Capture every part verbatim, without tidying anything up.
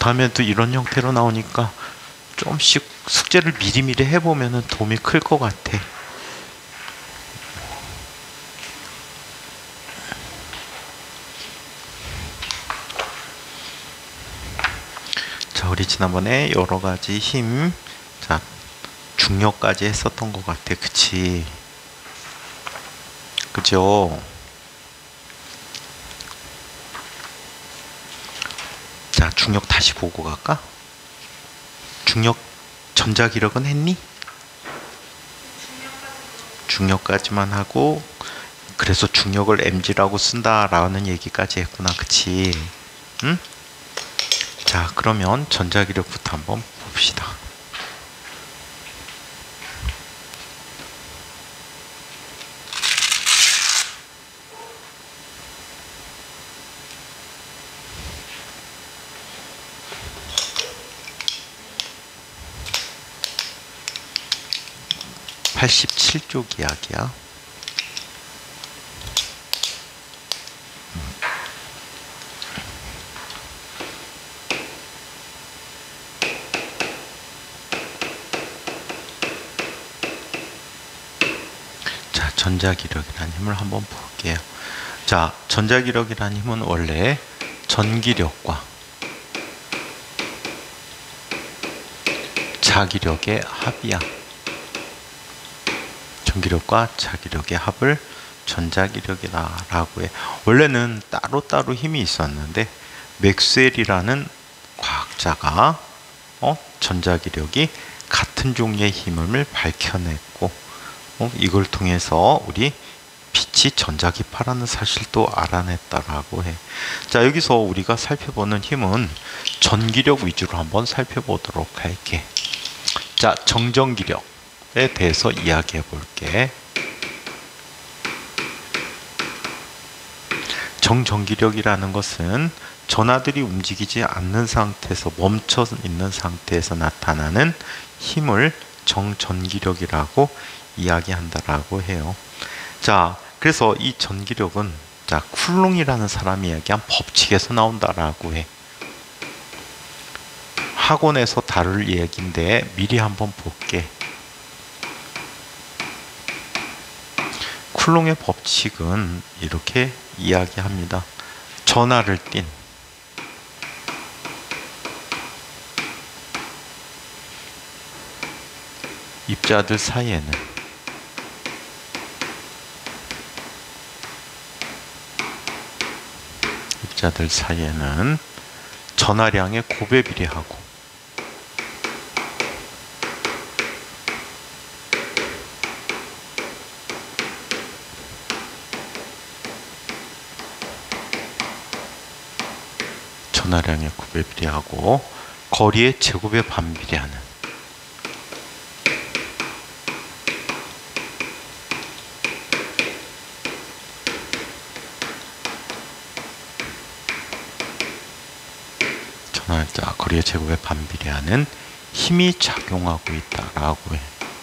다음에도 이런 형태로 나오니까 좀씩 숙제를 미리미리 해보면 도움이 클 것 같아. 자, 우리 지난번에 여러 가지 힘, 자, 중력까지 했었던 것 같아. 그치? 그죠? 자, 중력 다시 보고 갈까? 중력 전자기력은 했니? 중력까지만 하고, 그래서 중력을 엠지라고 쓴다라는 얘기까지 했구나. 그치? 응? 자, 그러면 전자기력부터 한번 봅시다. 팔십칠 쪽 이야기야. 자, 전자기력이라는 힘을 한번 볼게요. 자, 전자기력이라는 힘은 원래 전기력과 자기력의 합이야. 전기력과 자기력의 합을 전자기력이라고 해. 원래는 따로따로 힘이 있었는데 맥스웰이라는 과학자가 어? 전자기력이 같은 종류의 힘을 밝혀냈고 어? 이걸 통해서 우리 빛이 전자기파라는 사실도 알아냈다라고 해. 자, 여기서 우리가 살펴보는 힘은 전기력 위주로 한번 살펴보도록 할게. 자, 정전기력 에 대해서 이야기해 볼게. 정전기력이라는 것은 전하들이 움직이지 않는 상태에서 멈춰 있는 상태에서 나타나는 힘을 정전기력이라고 이야기한다라고 해요. 자, 그래서 이 전기력은 자, 쿨롱이라는 사람이 이야기한 법칙에서 나온다라고 해. 학원에서 다룰 얘기인데 미리 한번 볼게. 쿨롱의 법칙은 이렇게 이야기합니다. 전하를 띤 입자들 사이에는 입자들 사이에는 전하량의 곱에 비례하고 전하량의 곱에 비례하고 거리의 제곱에 반비례하는 전하자 거리의 제곱에 반비례하는 힘이 작용하고 있다라고 해.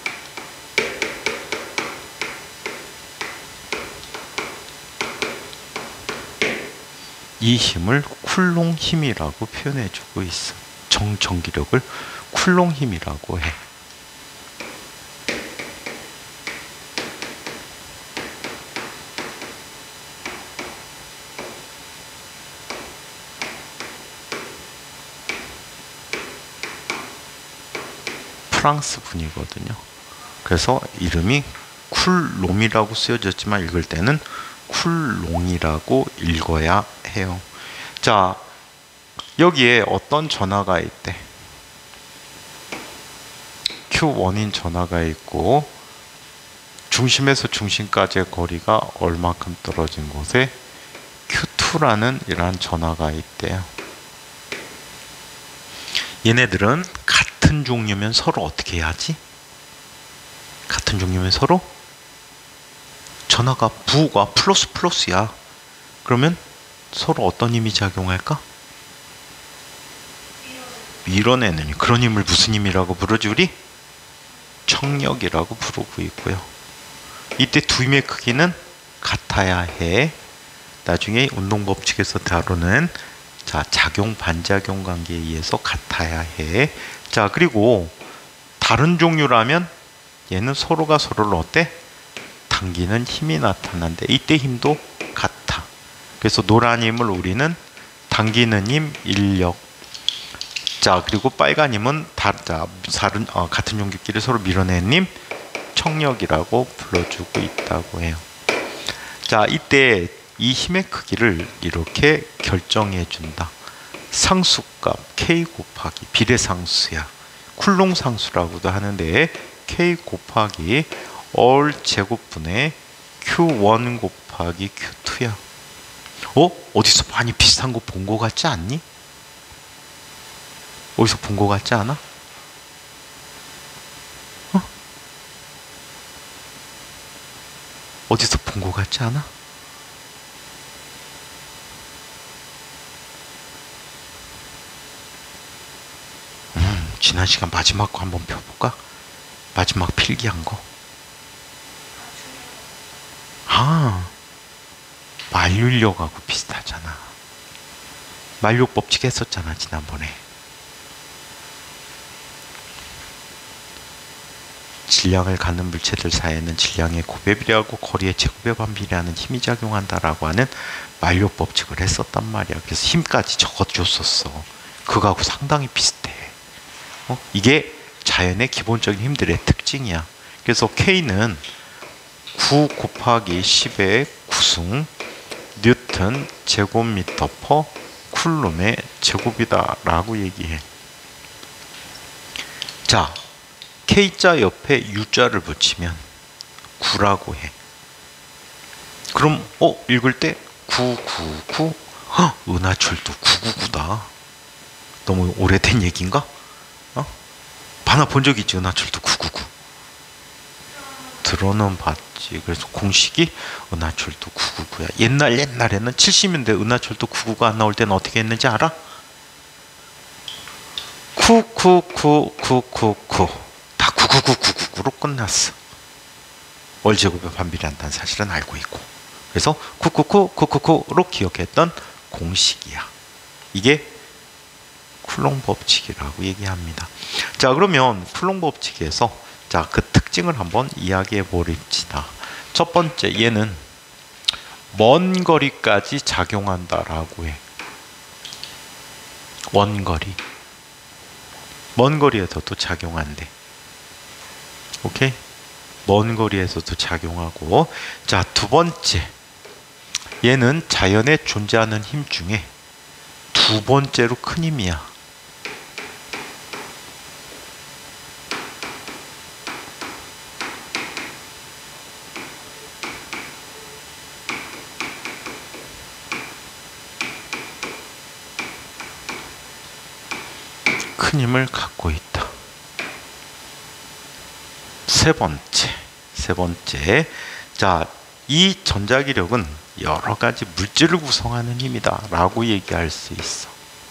이 힘을 쿨롱 힘이라고 표현해주고 있어. 정전기력을 쿨롱 힘이라고 해. 프랑스 분이거든요. 그래서 이름이 쿨롬이라고 쓰여졌지만 읽을 때는 쿨롱이라고 읽어야 해요. 자, 여기에 어떤 전하가 있대? 큐 원인 전하가 있고 중심에서 중심까지의 거리가 얼마큼 떨어진 곳에 큐 투라는 이러한 전하가 있대요. 얘네들은 같은 종류면 서로 어떻게 해야지? 같은 종류면 서로 전하가 부가 플러스 플러스야. 그러면 서로 어떤 힘이 작용할까? 밀어내는 그런 힘을 무슨 힘이라고 부르지 우리? 청력이라고 부르고 있고요. 이때 두 힘의 크기는 같아야 해. 나중에 운동법칙에서 다루는 자, 작용 반작용 관계에 의해서 같아야 해. 자, 그리고 다른 종류라면 얘는 서로가 서로를 어때? 당기는 힘이 나타난대. 이때 힘도 같아. 그래서 노란 힘을 우리는 당기는 힘, 인력. 자, 그리고 빨간 힘은 다, 자, 다른, 어, 같은 용기끼리 서로 밀어내는 힘, 청력이라고 불러주고 있다고 해요. 자, 이때 이 힘의 크기를 이렇게 결정해 준다. 상수값 K 곱하기 비례상수야. 쿨롱 상수라고도 하는데 K 곱하기 얼 제곱분의 큐 원 곱하기 큐 투야. 어? 어디서 많이 비슷한 거 본 거 같지 않니? 어디서 본 거 같지 않아? 어? 어디서 본 거 같지 않아? 음, 지난 시간 마지막 거 한번 펴볼까? 마지막 필기한 거. 아, 만류력하고 비슷하잖아. 만류력 법칙 했었잖아, 지난번에. 질량을 갖는 물체들 사이에는 질량의 곱배비례하고 거리의 제곱에 반비례하는 힘이 작용한다라고 하는 만류력 법칙을 했었단 말이야. 그래서 힘까지 적어줬었어. 그거하고 상당히 비슷해. 어? 이게 자연의 기본적인 힘들의 특징이야. 그래서 K는 구 곱하기 십의 구승 뉴턴 제곱미터 퍼 쿨룸의 제곱이다 라고 얘기해. 자, K자 옆에 U자를 붙이면 구라고 해. 그럼 어? 읽을 때 구구구? 헉, 은하철도 구구구다. 너무 오래된 얘기인가? 어? 만화 본 적 있지? 은하철도 구구구. 들어는 봤지. 그래서 공식이 은하철도 구구구야. 옛날 옛날에는 칠십 년대 은하철도 구구구가 안 나올 때는 어떻게 했는지 알아? 쿠쿠쿠쿠쿠쿠 다 구구구구구구로 끝났어. 월제곱에 반비례한다는 사실은 알고 있고. 그래서 쿠쿠쿠쿠쿠쿠로 기억했던 공식이야. 이게 쿨롱 법칙이라고 얘기합니다. 자, 그러면 쿨롱 법칙에서 자, 그 특징을 한번 이야기해 보립시다. 첫 번째, 얘는 먼 거리까지 작용한다라고 해. 원거리. 먼 거리에서도 작용한대. 오케이? 먼 거리에서도 작용하고. 자, 두 번째. 얘는 자연에 존재하는 힘 중에 두 번째로 큰 힘이야. 큰 힘을 갖고 있다. 세 번째, 세 번째. 자, 이 전자기력은 여러 가지 물질을 구성하는 힘이다 라고 얘기할 수 있어.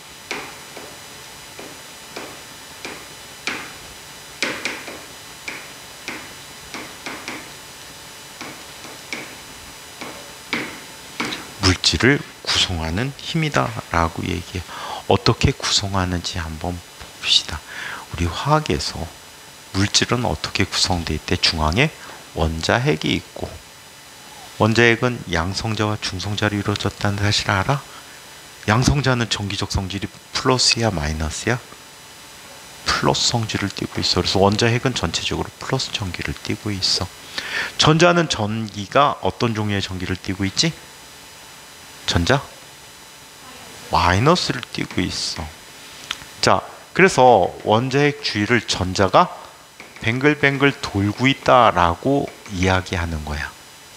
물질을 구성하는 힘이다 라고 얘기해. 어떻게 구성하는지 한번 봅시다. 우리 화학에서 물질은 어떻게 구성되어 있대? 중앙에 원자핵이 있고, 원자핵은 양성자와 중성자로 이루어졌다는 사실 알아? 양성자는 전기적 성질이 플러스야 마이너스야? 플러스 성질을 띠고 있어. 그래서 원자핵은 전체적으로 플러스 전기를 띠고 있어. 전자는 전기가 어떤 종류의 전기를 띠고 있지? 전자? 마이너스를 띠고 있어. 자, 그래서 원자핵 주위를 전자가 뱅글뱅글 돌고 있다라고 이야기하는 거야.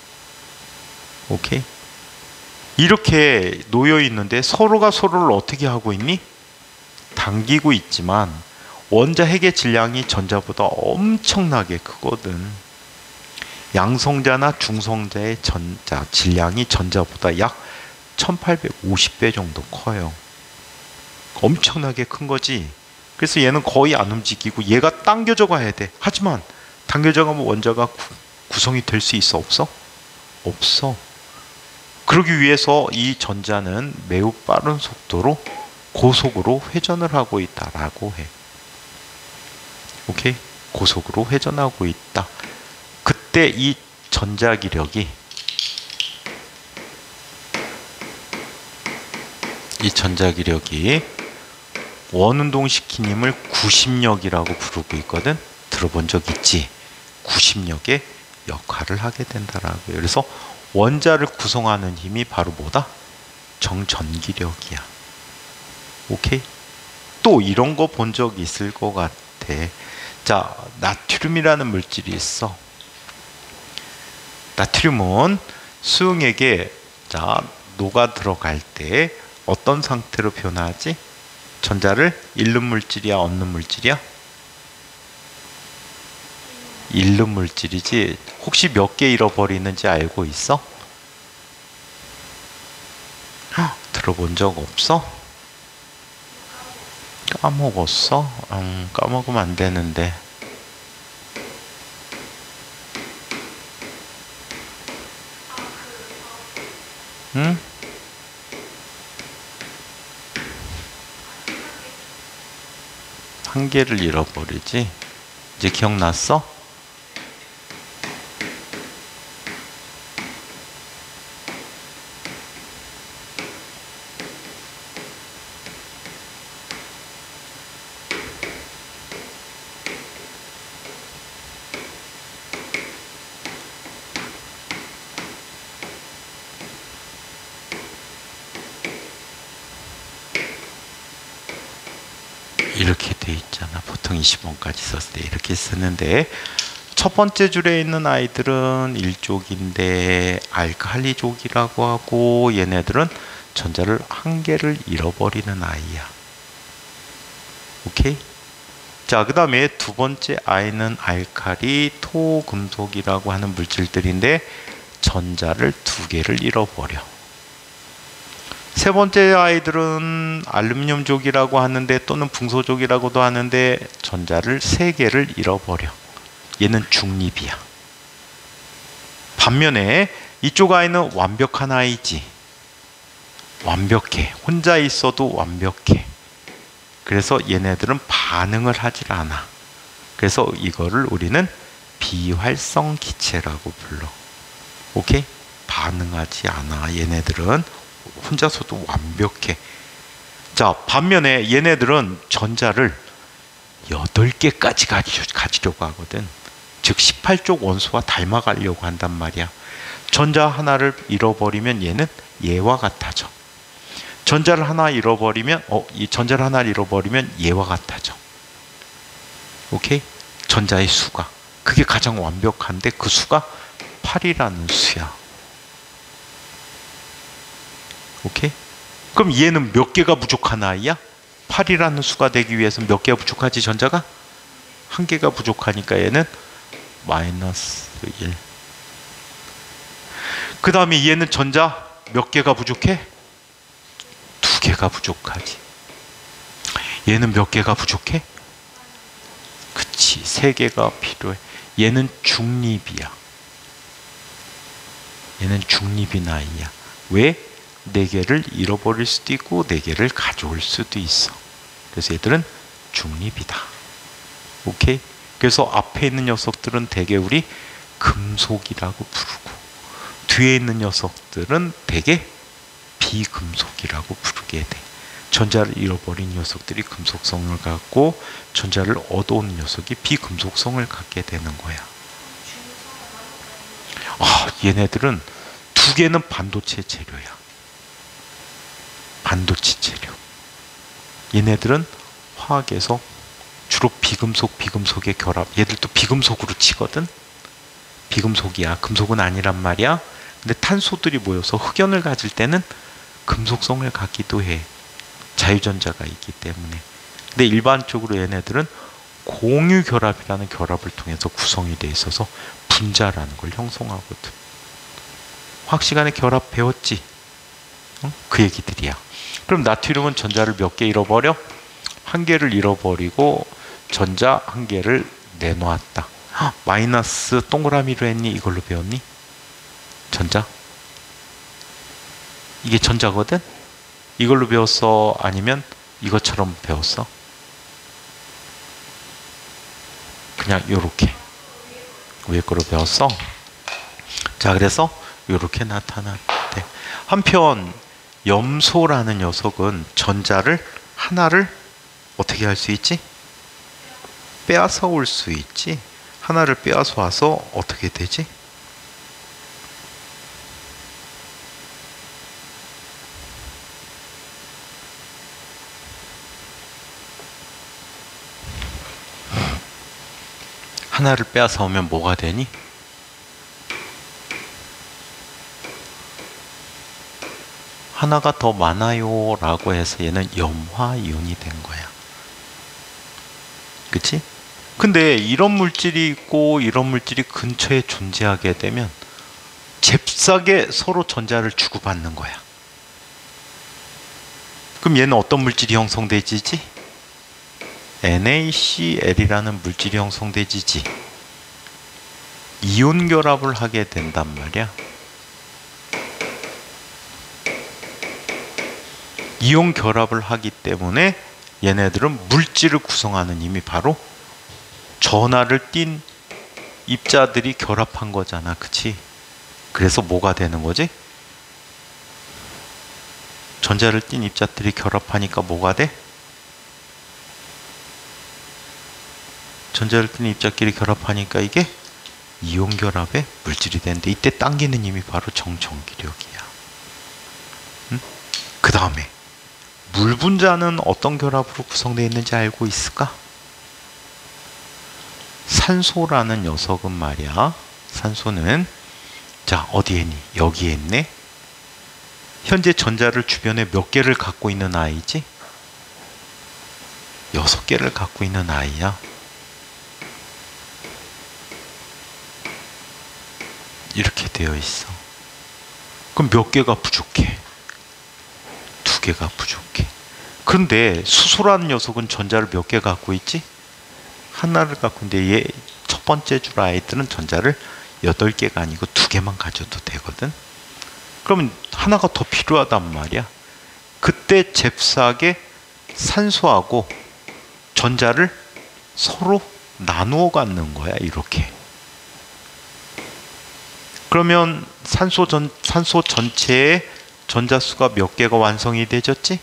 오케이? 이렇게 놓여 있는데 서로가 서로를 어떻게 하고 있니? 당기고 있지만 원자핵의 질량이 전자보다 엄청나게 크거든. 양성자나 중성자의 전자 질량이 전자보다 약 천팔백오십 배 정도 커요. 엄청나게 큰 거지. 그래서 얘는 거의 안 움직이고 얘가 당겨져 가야 돼. 하지만 당겨져 가면 원자가 구, 구성이 될 수 있어? 없어? 없어. 그러기 위해서 이 전자는 매우 빠른 속도로 고속으로 회전을 하고 있다라고 해. 오케이? 고속으로 회전하고 있다. 그때 이 전자기력이 이 전자기력이 원운동시킨 힘을 구심력이라고 부르고 있거든. 들어본 적 있지? 구심력의 역할을 하게 된다라고요. 그래서 원자를 구성하는 힘이 바로 뭐다? 정전기력이야. 오케이? 또 이런 거 본 적 있을 것 같아. 자, 나트륨이라는 물질이 있어. 나트륨은 수용액에 자 녹아 들어갈 때 어떤 상태로 변하지? 전자를 잃는 물질이야, 얻는 물질이야? 잃는 물질이지. 혹시 몇 개 잃어버리는지 알고 있어? 헉, 들어본 적 없어? 까먹었어? 음, 까먹으면 안 되는데. 응? 한 개를 잃어버리지. 이제 기억났어? 이렇게 돼 있잖아. 보통 이십 번까지 썼을 때 이렇게 쓰는데, 첫 번째 줄에 있는 아이들은 일족인데 알칼리족이라고 하고, 얘네들은 전자를 한 개를 잃어버리는 아이야. 오케이? 자, 그 다음에 두 번째 아이는 알칼리 토금속이라고 하는 물질들인데 전자를 두 개를 잃어버려. 세 번째 아이들은 알루미늄족이라고 하는데, 또는 붕소족이라고도 하는데 전자를 세 개를 잃어버려. 얘는 중립이야. 반면에 이쪽 아이는 완벽한 아이지. 완벽해. 혼자 있어도 완벽해. 그래서 얘네들은 반응을 하질 않아. 그래서 이거를 우리는 비활성 기체라고 불러. 오케이? 반응하지 않아. 얘네들은 혼자서도 완벽해. 자, 반면에 얘네들은 전자를 여덟 개까지 가지려고 하거든. 즉 십팔 족 원소와 닮아가려고 한단 말이야. 전자 하나를 잃어버리면 얘는 얘와 같아져. 전자를 하나 잃어버리면 어, 이 전자를 하나 잃어버리면 얘와 같아져. 오케이? 전자의 수가. 그게 가장 완벽한데 그 수가 팔이라는 수야. 오케이? 그럼 얘는 몇 개가 부족한 아이야? 팔이라는 수가 되기 위해서 몇 개가 부족하지, 전자가? 한 개가 부족하니까 얘는 마이너스 일. 그 다음에 얘는 전자 몇 개가 부족해? 두 개가 부족하지. 얘는 몇 개가 부족해? 그치, 세 개가 필요해. 얘는 중립이야. 얘는 중립인 아이야. 왜? 네 개를 잃어버릴 수도 있고 네 개를 가져올 수도 있어. 그래서 얘들은 중립이다. 오케이? 그래서 앞에 있는 녀석들은 대개 우리 금속이라고 부르고, 뒤에 있는 녀석들은 대개 비금속이라고 부르게 돼. 전자를 잃어버린 녀석들이 금속성을 갖고, 전자를 얻어오는 녀석이 비금속성을 갖게 되는 거야. 아, 얘네들은 두 개는 반도체 재료야. 반도체 재료. 얘네들은 화학에서 주로 비금속, 비금속의 결합. 얘들도 비금속으로 치거든. 비금속이야. 금속은 아니란 말이야. 근데 탄소들이 모여서 흑연을 가질 때는 금속성을 갖기도 해. 자유전자가 있기 때문에. 근데 일반적으로 얘네들은 공유결합이라는 결합을 통해서 구성이 돼 있어서 분자라는 걸 형성하거든. 화학 시간에 결합 배웠지? 응? 그 얘기들이야. 그럼 나트륨은 전자를 몇 개 잃어버려? 한 개를 잃어버리고 전자 한 개를 내놓았다. 헉, 마이너스 동그라미로 했니? 이걸로 배웠니? 전자? 이게 전자거든? 이걸로 배웠어? 아니면 이것처럼 배웠어? 그냥 요렇게 위에 거로 배웠어? 자, 그래서 요렇게 나타났대. 한편 염소라는 녀석은 전자를 하나를 어떻게 할 수 있지? 빼앗아 올 수 있지. 하나를 빼앗아 와서 어떻게 되지? 하나를 빼앗아 오면 뭐가 되니? 하나가 더 많아요 라고 해서 얘는 염화이온이 된 거야. 그치? 근데 이런 물질이 있고 이런 물질이 근처에 존재하게 되면 잽싸게 서로 전자를 주고받는 거야. 그럼 얘는 어떤 물질이 형성되지지? NaCl이라는 물질이 형성되지지. 이온 결합을 하게 된단 말이야. 이온 결합을 하기 때문에 얘네들은 물질을 구성하는 힘이 바로 전하를 띤 입자들이 결합한 거잖아. 그치? 그래서 뭐가 되는 거지? 전자를 띤 입자들이 결합하니까 뭐가 돼? 전자를 띤 입자끼리 결합하니까 이게 이온 결합의 물질이 되는데, 이때 당기는 힘이 바로 정전기력이야. 응? 그 다음에 물 분자는 어떤 결합으로 구성되어 있는지 알고 있을까? 산소라는 녀석은 말이야. 산소는 자 어디에 있니? 여기에 있네. 현재 전자를 주변에 몇 개를 갖고 있는 아이지? 여섯 개를 갖고 있는 아이야. 이렇게 되어 있어. 그럼 몇 개가 부족해? 두 개가 부족해. 그런데 수소라는 녀석은 전자를 몇 개 갖고 있지? 하나를 갖고 있는데 얘 첫 번째 줄 아이들은 전자를 여덟 개가 아니고 두 개만 가져도 되거든. 그러면 하나가 더 필요하단 말이야. 그때 잽싸게 산소하고 전자를 서로 나누어 갖는 거야. 이렇게. 그러면 산소 전 산소 전체의 전자수가 몇 개가 완성이 되졌지?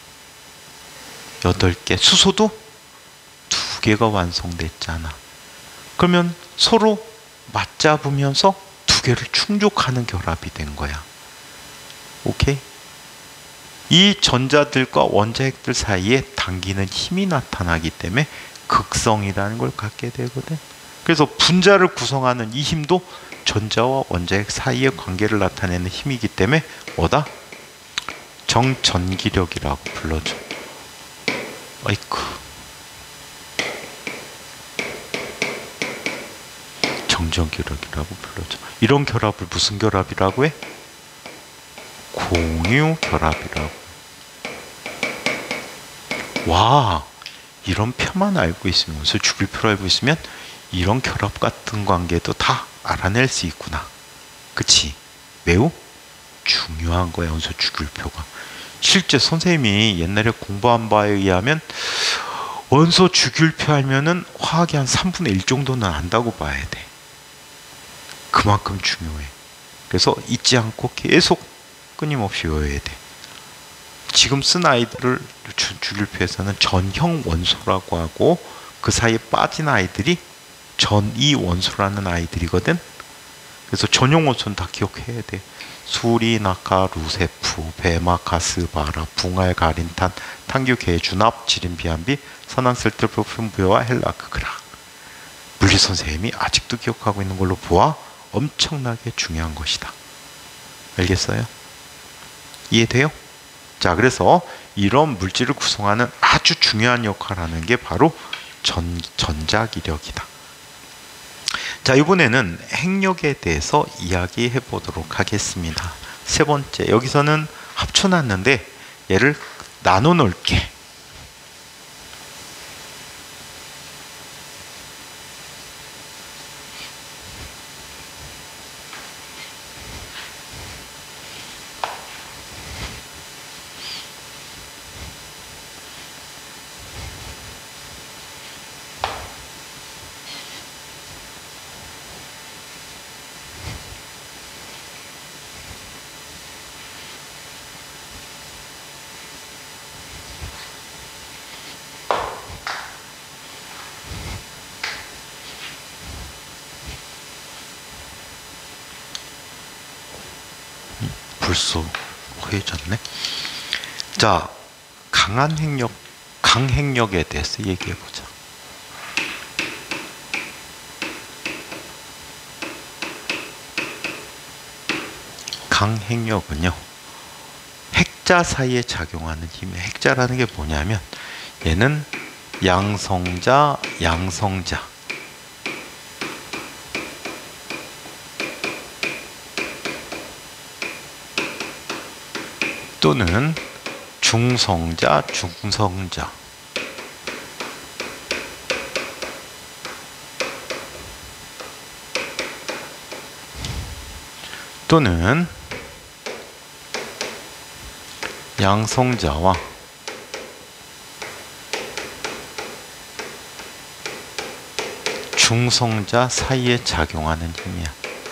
여덟 개. 수소도 두 개가 완성됐잖아. 그러면 서로 맞잡으면서 두 개를 충족하는 결합이 된 거야. 오케이? 이 전자들과 원자핵들 사이에 당기는 힘이 나타나기 때문에 극성이라는 걸 갖게 되거든. 그래서 분자를 구성하는 이 힘도 전자와 원자핵 사이의 관계를 나타내는 힘이기 때문에 뭐다? 정전기력이라고 불러줘. 아이쿠. 정전기력이라고 불러줘. 이런 결합을 무슨 결합이라고 해? 공유 결합이라고. 와, 이런 표만 알고 있으면, 원소 주기율표를 알고 있으면 이런 결합 같은 관계도 다 알아낼 수 있구나. 그치? 매우 중요한 거야, 원소 주기율표가. 실제 선생님이 옛날에 공부한 바에 의하면 원소 주기율표 알면은 화학이 한 삼분의 일 정도는 안다고 봐야 돼. 그만큼 중요해. 그래서 잊지 않고 계속 끊임없이 외워야 돼. 지금 쓴 아이들을 주기율표에서는 전형 원소라고 하고, 그 사이에 빠진 아이들이 전이 원소라는 아이들이거든. 그래서 전용 원소는 다 기억해야 돼. 수리, 나카, 루세프, 베마, 가스, 바라, 붕알, 가린탄, 탄규, 계준합, 지린, 비암비, 산화슬들, 프로품부여와 헬라크, 그라. 물리 선생님이 아직도 기억하고 있는 걸로 보아 엄청나게 중요한 것이다. 알겠어요? 이해돼요? 자, 그래서 이런 물질을 구성하는 아주 중요한 역할을 하는 게 바로 전, 전자기력이다. 자, 이번에는 핵력에 대해서 이야기해 보도록 하겠습니다. 세 번째, 여기서는 합쳐놨는데 얘를 나눠 놓을게. 벌써 허해졌네. 자, 강한 핵력, 강핵력에 대해서 얘기해 보자. 강핵력은요, 핵자 사이에 작용하는 힘이에요. 핵자라는 게 뭐냐면 얘는 양성자, 양성자 또는 중성자, 중성자 또는 양성자와 중성자 사이에 작용하는 힘이야.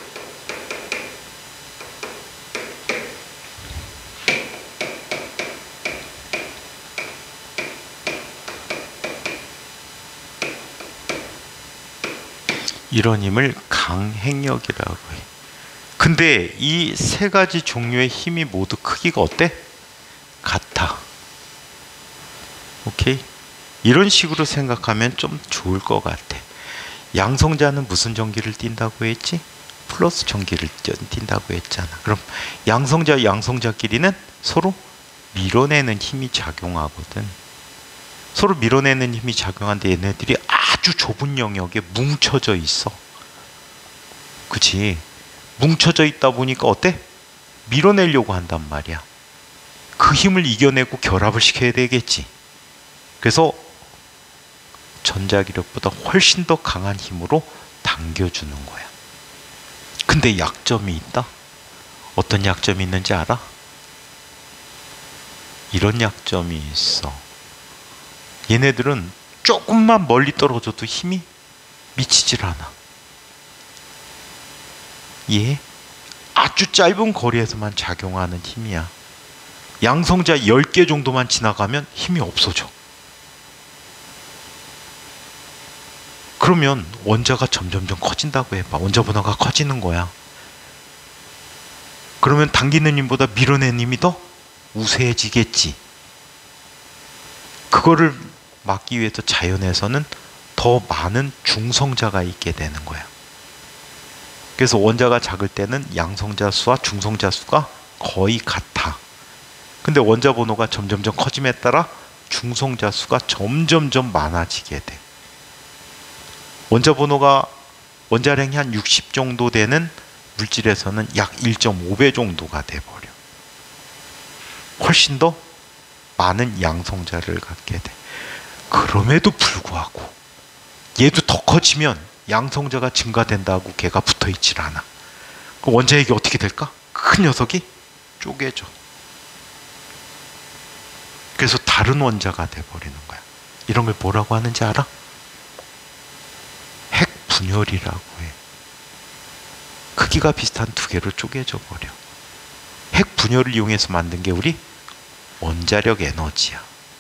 이런 힘을 강핵력이라고 해. 근데 이 세 가지 종류의 힘이 모두 크기가 어때? 같아. 오케이? 이런 식으로 생각하면 좀 좋을 것 같아. 양성자는 무슨 전기를 띈다고 했지? 플러스 전기를 띈다고 했잖아. 그럼 양성자, 양성자끼리는 서로 밀어내는 힘이 작용하거든. 서로 밀어내는 힘이 작용하는데 얘네들이 아주 좁은 영역에 뭉쳐져 있어. 그치? 뭉쳐져 있다 보니까 어때? 밀어내려고 한단 말이야. 그 힘을 이겨내고 결합을 시켜야 되겠지. 그래서 전자기력보다 훨씬 더 강한 힘으로 당겨주는 거야. 근데 약점이 있다? 어떤 약점이 있는지 알아? 이런 약점이 있어. 얘네들은 조금만 멀리 떨어져도 힘이 미치질 않아. 얘 아주 짧은 거리에서만 작용하는 힘이야. 양성자 열 개 정도만 지나가면 힘이 없어져. 그러면 원자가 점점점 커진다고 해봐. 원자 분화가 커지는 거야. 그러면 당기는 힘보다 밀어내는 힘이 더 우세해지겠지. 그거를 막기 위해서 자연에서는 더 많은 중성자가 있게 되는 거야. 그래서 원자가 작을 때는 양성자 수와 중성자 수가 거의 같아. 근데 원자 번호가 점점점 커짐에 따라 중성자 수가 점점점 많아지게 돼. 원자 번호가 원자량이 한 육십 정도 되는 물질에서는 약 일 점 오 배 정도가 돼버려. 훨씬 더 많은 양성자를 갖게 돼. 그럼에도 불구하고 얘도 더 커지면 양성자가 증가된다고 걔가 붙어있질 않아. 그럼 원자핵이 어떻게 될까? 큰 녀석이 쪼개져. 그래서 다른 원자가 돼버리는 거야. 이런 걸 뭐라고 하는지 알아? 핵분열이라고 해. 크기가 비슷한 두 개로 쪼개져 버려. 핵분열을 이용해서 만든 게 우리 원자력 에너지야.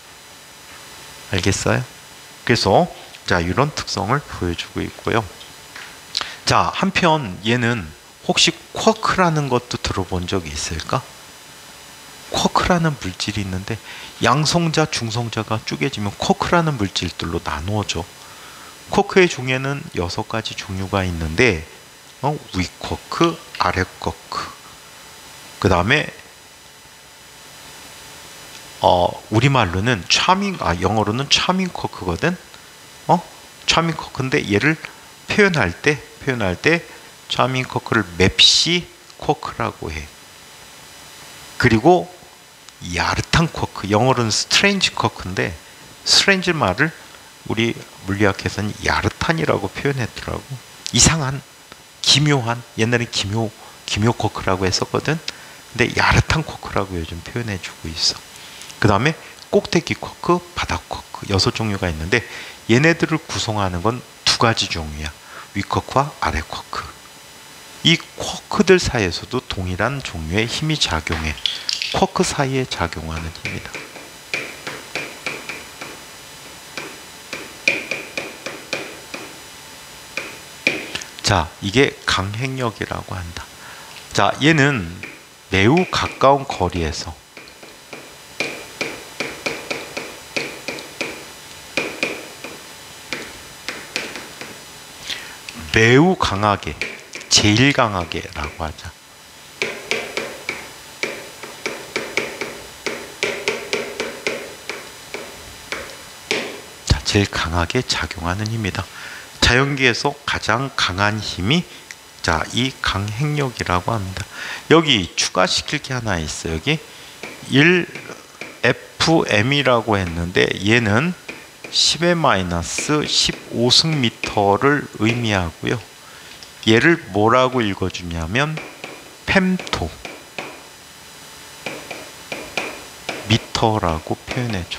알겠어요? 그래서 자, 이런 특성을 보여주고 있고요. 자, 한편 얘는 혹시 쿼크라는 것도 들어본 적이 있을까? 쿼크라는 물질이 있는데 양성자, 중성자가 쪼개지면 쿼크라는 물질들로 나누어져. 쿼크의 종류에는 여섯 가지 종류가 있는데 어, 위 쿼크, 아래 쿼크, 그 다음에 어, 우리말로는 차밍, 아 영어로는 차밍 쿼크거든. 어? 차밍 쿼크인데 얘를 표현할 때 표현할 때 차밍 쿼크를 맵시 쿼크라고 해. 그리고 야릇한 쿼크, 영어로는 스트레인지 쿼크인데 스트레인지 말을 우리 물리학에서는 야릇한이라고 표현했더라고. 이상한, 기묘한, 옛날에 기묘 기묘 쿼크라고 했었거든. 근데 야릇한 쿼크라고 요즘 표현해주고 있어. 그 다음에 꼭대기 쿼크, 바닥 쿼크 여섯 종류가 있는데 얘네들을 구성하는 건 두 가지 종류야. 위 쿼크와 아래 쿼크. 이 쿼크들 사이에서도 동일한 종류의 힘이 작용해. 쿼크 사이에 작용하는 힘이다. 자, 이게 강핵력이라고 한다. 자, 얘는 매우 가까운 거리에서 매우 강하게, 제일 강하게 라고 하자. 자, 제일 강하게 작용하는 힘이다. 자연계에서 가장 강한 힘이 자, 이 강행력이라고 합니다. 여기 추가시킬 게 하나 있어요. 여기 일 에프엠이라고 했는데 얘는 십의 마이너스 십오 승미터를 의미하고요. 얘를 뭐라고 읽어주냐면 펜토 미터라고 표현해줘.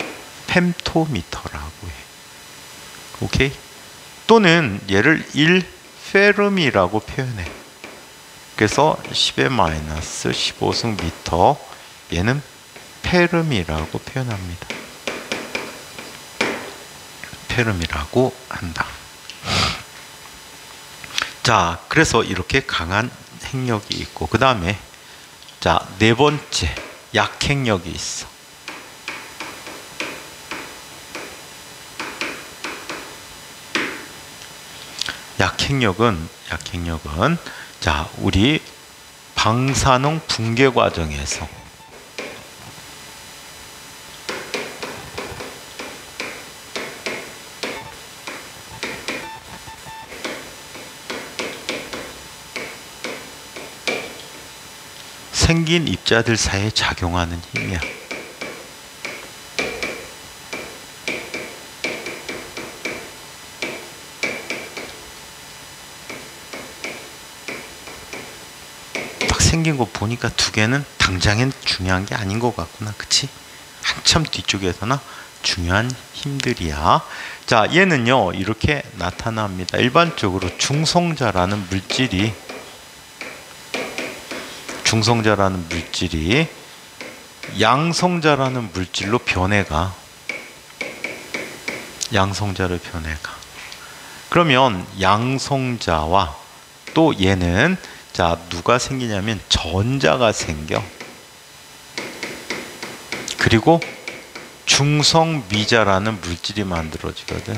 펜토미터라고 해. 오케이? 또는 얘를 일 페름이라고 표현해. 그래서 십의 마이너스 십오 승미터, 얘는 페름이라고 표현합니다. 페름이라고 한다. 자, 그래서 이렇게 강한 행력이 있고, 그 다음에 자, 네 번째 약행력이 있어. 약행력은 약행력은 자, 우리 방사능 붕괴 과정에서 생긴 입자들 사이에 작용하는 힘이야. 딱 생긴 거 보니까 두 개는 당장엔 중요한 게 아닌 것 같구나. 그치? 한참 뒤쪽에서나 중요한 힘들이야. 자, 얘는요 이렇게 나타납니다. 일반적으로 중성자라는 물질이 중성자라는 물질이 양성자라는 물질로 변해가. 양성자로 변해가. 그러면 양성자와 또 얘는 자, 누가 생기냐면 전자가 생겨. 그리고 중성미자라는 물질이 만들어지거든.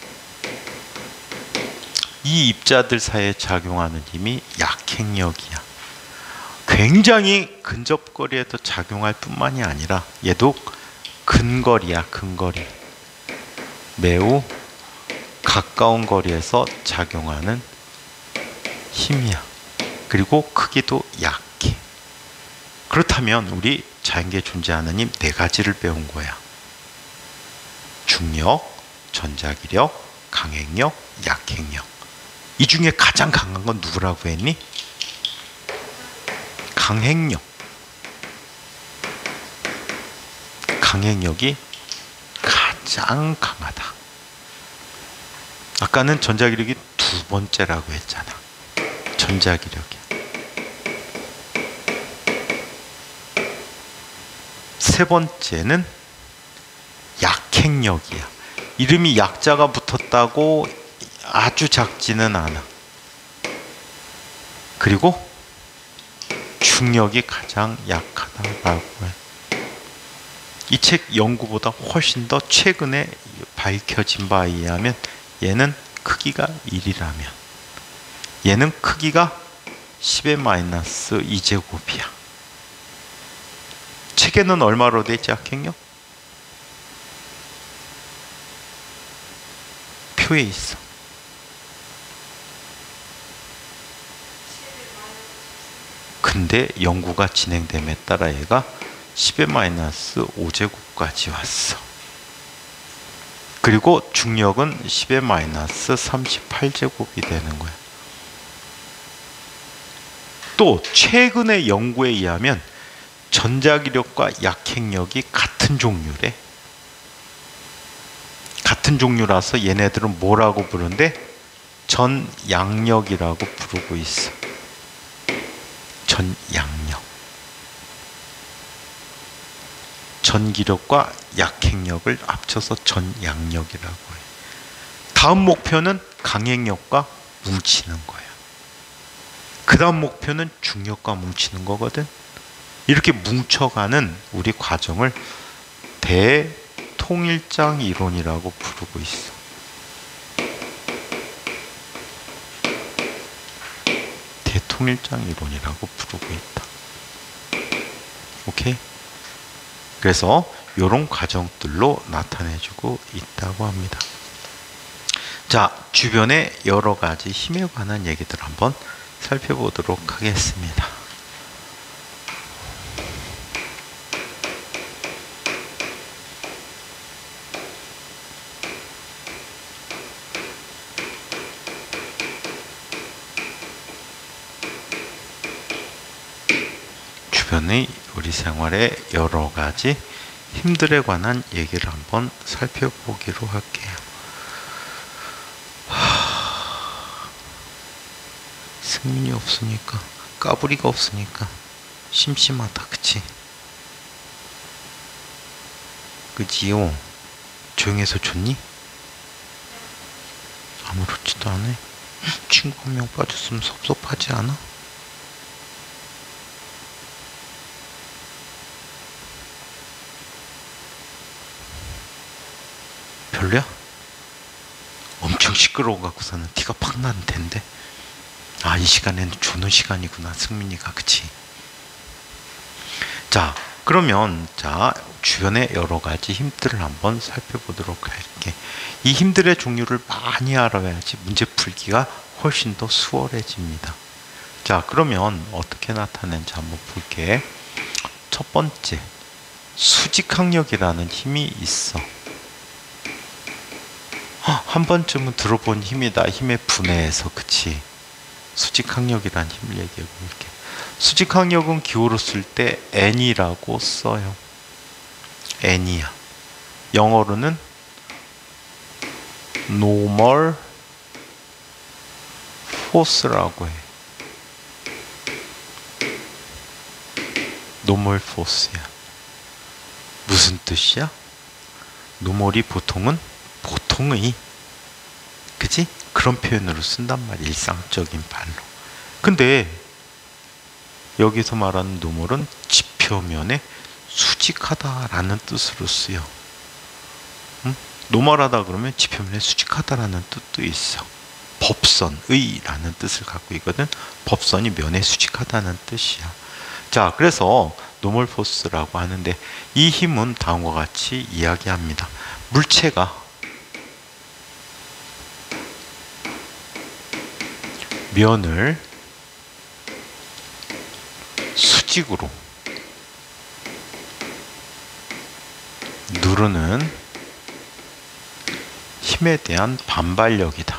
이 입자들 사이에 작용하는 힘이 약행력이야. 굉장히 근접거리에도 작용할 뿐만이 아니라 얘도 근거리야. 근거리. 매우 가까운 거리에서 작용하는 힘이야. 그리고 크기도 약해. 그렇다면 우리 자연계에 존재하는 힘 네 가지를 배운 거야. 중력, 전자기력, 강행력, 약행력. 이 중에 가장 강한 건 누구라고 했니? 강행력. 강행력이 가장 강하다. 아까는 전자기력이 두 번째라고 했잖아. 전자기력이. 세 번째는 약행력이야. 이름이 약자가 붙었다고 아주 작지는 않아. 그리고 중력이 가장 약하다라고 해. 이 책 연구보다 훨씬 더 최근에 밝혀진 바에 의하면 얘는 크기가 일이라면 얘는 크기가 십의 마이너스 이 제곱이야. 책에는 얼마로 돼 있지, 약행력? 표에 있어. 근데 연구가 진행됨에 따라 얘가 십의 마이너스 오 제곱까지 왔어. 그리고 중력은 십의 마이너스 삼십팔 제곱이 되는 거야. 또 최근의 연구에 의하면 전자기력과 약행력이 같은 종류래. 같은 종류라서 얘네들은 뭐라고 부르는데? 전양력이라고 부르고 있어. 전양력. 전기력과 약행력을 합쳐서 전양력이라고 해. 다음 목표는 강행력과 뭉치는 거야. 그 다음 목표는 중력과 뭉치는 거거든. 이렇게 뭉쳐가는 우리 과정을 대통일장 이론이라고 부르고 있어. 대통일장 이론이라고 부르고 있다. 오케이? 그래서 이런 과정들로 나타내주고 있다고 합니다. 자, 주변의 여러 가지 힘에 관한 얘기들 한번 살펴보도록 하겠습니다. 주변의 우리 생활의 여러 가지 힘들에 관한 얘기를 한번 살펴보기로 할게요. 하... 승민이 없으니까, 까불이가 없으니까 심심하다, 그치? 그지요? 조용해서 좋니? 아무렇지도 않아. 친구 한 명 빠졌으면 섭섭하지 않아? 별로야? 엄청 시끄러워 갖고서는 티가 팍 나는 텐데. 아, 이 시간에는 조는 시간이구나, 승민이가. 그치? 자, 그러면 자, 주변의 여러 가지 힘들을 한번 살펴보도록 할게. 이 힘들의 종류를 많이 알아야지 문제 풀기가 훨씬 더 수월해집니다. 자, 그러면 어떻게 나타내는지 한번 볼게. 첫 번째, 수직항력이라는 힘이 있어. 한 번쯤은 들어본 힘이다. 힘의 분해에서. 그치? 수직항력이란 힘을 얘기해 볼게. 수직항력은 기호로 쓸 때 N이라고 써요. N이야. 영어로는 normal force라고 해. normal force야. 무슨 뜻이야? normal이 보통은 보통의, 그치? 그런 표현으로 쓴단 말이야, 일상적인 발로. 근데 여기서 말하는 노멀은 지표면에 수직하다라는 뜻으로 쓰여. 응? 노멀하다 그러면 지표면에 수직하다라는 뜻도 있어. 법선의라는 뜻을 갖고 있거든. 법선이 면에 수직하다는 뜻이야. 자, 그래서 노멀 포스라고 하는데, 이 힘은 다음과 같이 이야기합니다. 물체가 면을 수직으로 누르는 힘에 대한 반발력이다.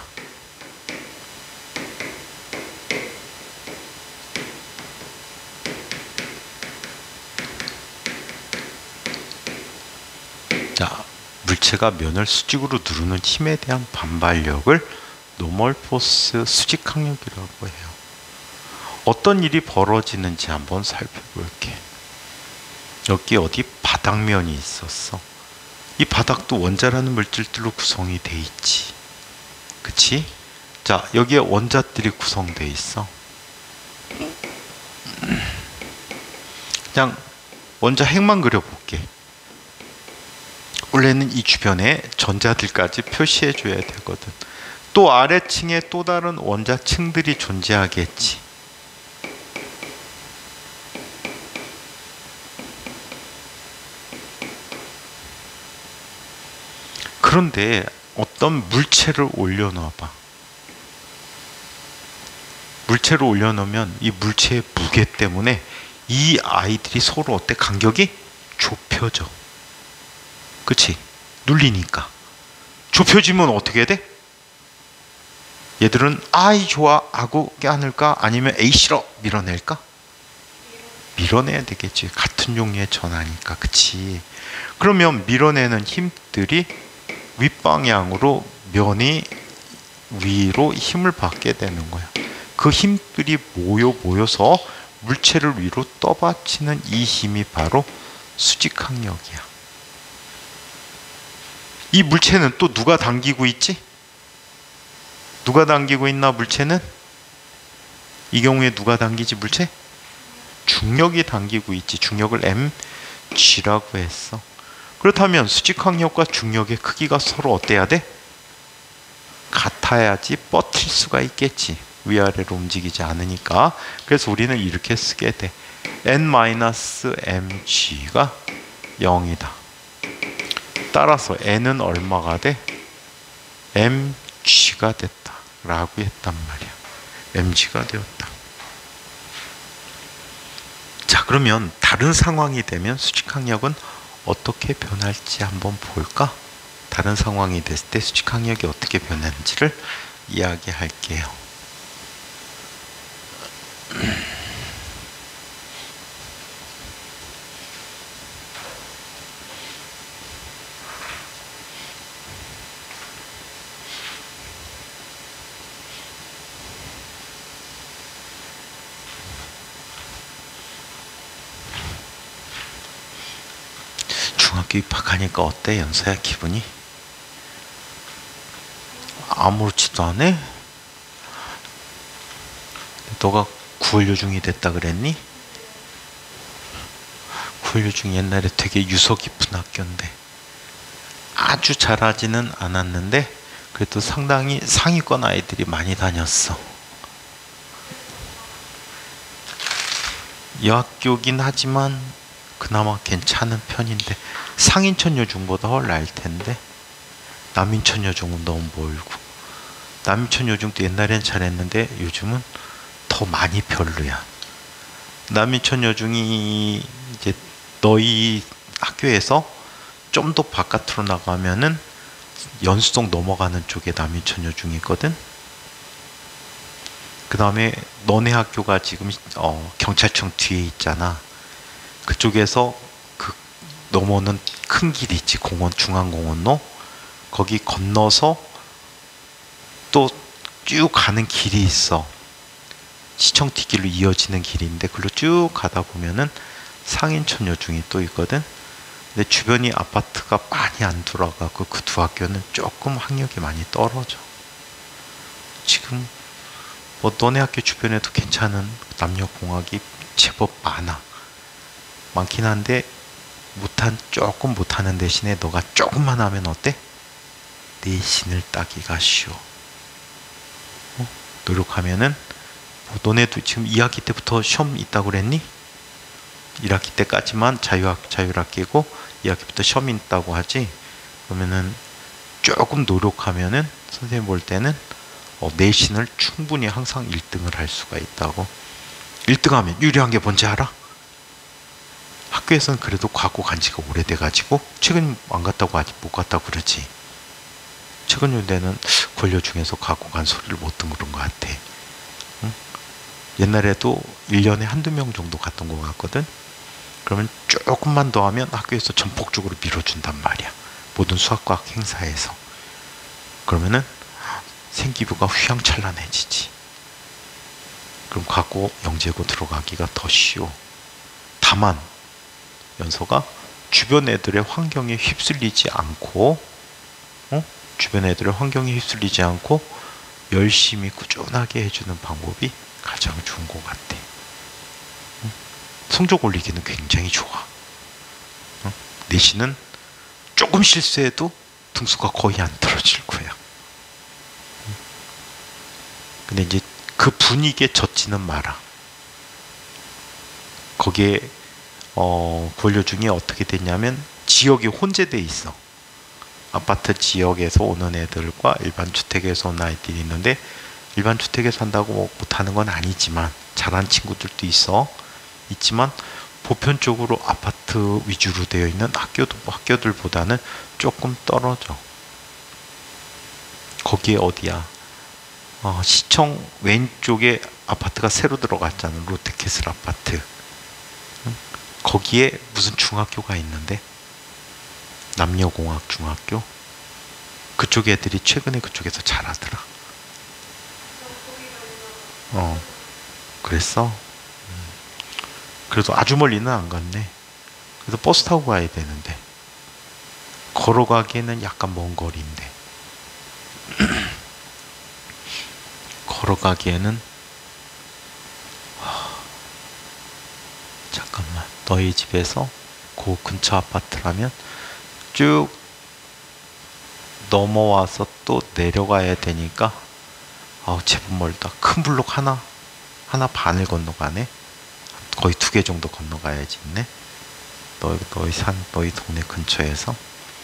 자, 물체가 면을 수직으로 누르는 힘에 대한 반발력을 노멀 포스 수직항력이라고 해요. 어떤 일이 벌어지는지 한번 살펴볼게. 여기 어디 바닥면이 있었어. 이 바닥도 원자라는 물질들로 구성이 돼 있지. 그치? 자, 여기에 원자들이 구성돼 있어. 그냥 원자 핵만 그려볼게. 원래는 이 주변에 전자들까지 표시해 줘야 되거든. 또 아래층에 또 다른 원자층들이 존재하겠지. 그런데 어떤 물체를 올려놔봐. 물체를 올려놓으면 이 물체의 무게 때문에 이 아이들이 서로 어때? 간격이 좁혀져. 그치? 눌리니까. 좁혀지면 어떻게 돼? 얘들은 아이 좋아 하고 깨안을까? 아니면 에이 싫어 밀어낼까? 밀어내야 되겠지. 같은 종류의 전하니까. 그치? 그러면 밀어내는 힘들이 윗방향으로 면이 위로 힘을 받게 되는 거야. 그 힘들이 모여 모여서 물체를 위로 떠받치는 이 힘이 바로 수직항력이야. 이 물체는 또 누가 당기고 있지? 누가 당기고 있나? 물체는 이 경우에 누가 당기지 물체? 중력이 당기고 있지. 중력을 엠지라고 했어. 그렇다면 수직항력과 중력의 크기가 서로 어때야 돼? 같아야지 버틸 수가 있겠지. 위아래로 움직이지 않으니까. 그래서 우리는 이렇게 쓰게 돼. N-엠지가 영이다. 따라서 N은 얼마가 돼? 엠지가 됐다 라고 했단 말이야. 엠지가 되었다. 자, 그러면 다른 상황이 되면 수직항력은 어떻게 변할지 한번 볼까? 다른 상황이 됐을 때 수직항력이 어떻게 변하는지를 이야기할게요. 중학교 입학하니까 어때, 연서야, 기분이? 아무렇지도 않아? 너가 구월 요중이 됐다 그랬니? 구월 요중 옛날에 되게 유서 깊은 학교인데 아주 잘하지는 않았는데 그래도 상당히 상위권 아이들이 많이 다녔어. 여학교긴 하지만 그나마 괜찮은 편인데 상인천 여중보다 훨 나을 텐데 남인천 여중은 너무 멀고, 남인천 여중도 옛날엔 잘했는데 요즘은 더 많이 별로야. 남인천 여중이 이제 너희 학교에서 좀 더 바깥으로 나가면은 연수동 넘어가는 쪽에 남인천 여중이 있거든. 그 다음에 너네 학교가 지금 어, 경찰청 뒤에 있잖아. 그쪽에서 그 넘어오는 큰 길이 있지. 공원, 중앙공원로. 거기 건너서 또 쭉 가는 길이 있어. 시청 뒷길로 이어지는 길인데 그걸로 쭉 가다 보면은 상인천 여중이 또 있거든. 근데 주변이 아파트가 많이 안 돌아가고 그 두 학교는 조금 학력이 많이 떨어져. 지금 뭐 너네 학교 주변에도 괜찮은 남녀공학이 제법 많아. 많긴 한데 못한 조금 못하는 대신에 너가 조금만 하면 어때? 내신을 따기가 쉬워. 어? 노력하면은 뭐 너네도 지금 이 학기 때부터 시험 있다고 그랬니? 일 학기 때까지만 자유학, 자율학기고 이 학기부터 시험 있다고 하지. 그러면은 조금 노력하면은 선생님 볼 때는 어, 내신을 충분히 항상 일 등을 할 수가 있다고. 일 등 하면 유리한 게 뭔지 알아? 학교에서는 그래도 과거 간 지가 오래돼가지고 최근 안 갔다고 아직 못 갔다고 그러지. 최근 요대는 권료 중에서 과거 간 소리를 못 듣는 그런 것 같아. 응? 옛날에도 일 년에 한두 명 정도 갔던 것 같거든. 그러면 조금만 더 하면 학교에서 전폭적으로 밀어준단 말이야. 모든 수학과학 행사에서. 그러면은 생기부가 휘황찬란해지지. 그럼 과거 영재고 들어가기가 더 쉬워. 다만 연서가 주변 애들의 환경에 휩쓸리지 않고, 어? 주변 애들의 환경에 휩쓸리지 않고 열심히 꾸준하게 해주는 방법이 가장 좋은 것 같아. 응? 성적 올리기는 굉장히 좋아. 응? 내신은 조금 실수해도 등수가 거의 안 떨어질 거야. 응? 근데 이제 그 분위기에 젖지는 마라. 거기에 어, 권료 중에 어떻게 됐냐면 지역이 혼재돼 있어. 아파트 지역에서 오는 애들과 일반 주택에서 오는 아이들이 있는데 일반 주택에 산다고 뭐 못하는 건 아니지만 잘하는 친구들도 있어. 있지만 보편적으로 아파트 위주로 되어 있는 학교도 학교들보다는 조금 떨어져. 거기에 어디야? 어, 시청 왼쪽에 아파트가 새로 들어갔잖아. 롯데캐슬 아파트. 응? 거기에 무슨 중학교가 있는데 남녀공학 중학교. 그쪽 애들이 최근에 그쪽에서 잘하더라. 어, 그랬어? 음. 그래도 아주 멀리는 안 갔네. 그래서 버스 타고 가야 되는데 걸어가기에는 약간 먼 거리인데 걸어가기에는 잠깐만, 너희 집에서 그 근처 아파트라면 쭉 넘어와서 또 내려가야 되니까 아우 제법 멀다. 큰 블록 하나 하나 반을 건너가네. 거의 두 개 정도 건너가야지 있네. 너희 너희 산 너희 동네 근처에서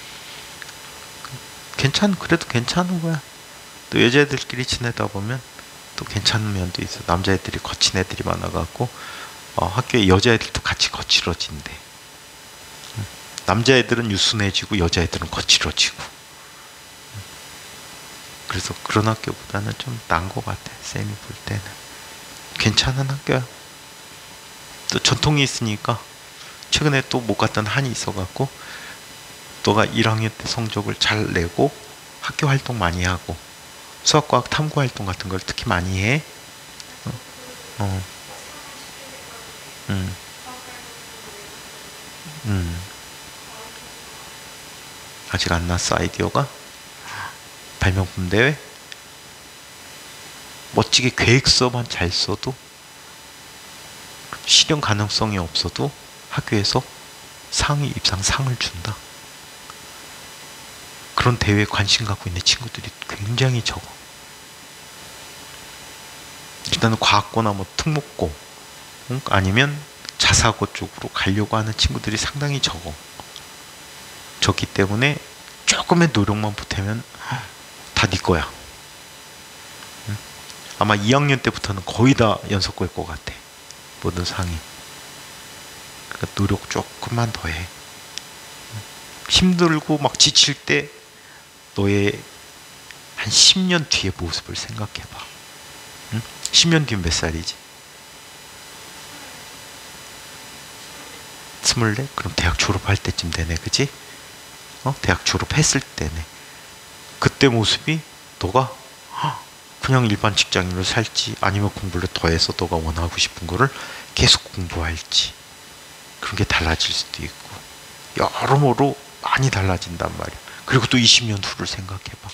괜찮 그래도 괜찮은 거야. 또 여자애들끼리 지내다 보면 또 괜찮은 면도 있어. 남자애들이 거친 애들이 많아갖고 어, 학교에 여자애들도 같이 거칠어진대. 남자애들은 유순해지고 여자애들은 거칠어지고. 그래서 그런 학교보다는 좀 나은 것 같아. 쌤이 볼 때는 괜찮은 학교야. 또 전통이 있으니까. 최근에 또 못 갔던 한이 있어갖고 너가 일 학년 때 성적을 잘 내고 학교 활동 많이 하고 수학과학 탐구 활동 같은 걸 특히 많이 해. 어, 어. 음, 음. 아직 안 났어 아이디어가? 발명품 대회? 멋지게 계획서만 잘 써도 실현 가능성이 없어도 학교에서 상위 입상 상을 준다. 그런 대회에 관심 갖고 있는 친구들이 굉장히 적어. 일단은 과학고나 뭐 특목고 응? 아니면 자사고 쪽으로 가려고 하는 친구들이 상당히 적어. 적기 때문에 조금의 노력만 보태면 다 네 거야. 응? 아마 이 학년 때부터는 거의 다 연속고일 것 같아. 모든 상이. 그러니까 노력 조금만 더 해. 힘들고 막 지칠 때 너의 한 십 년 뒤의 모습을 생각해봐. 응? 십 년 뒤면 몇 살이지? 스물네? 그럼 대학 졸업할 때쯤 되네, 그지? 어? 대학 졸업했을 때네. 그때 모습이 너가 그냥 일반 직장인으로 살지 아니면 공부를 더해서 너가 원하고 싶은 거를 계속 공부할지 그런 게 달라질 수도 있고 여러모로 많이 달라진단 말이야. 그리고 또 이십 년 후를 생각해봐.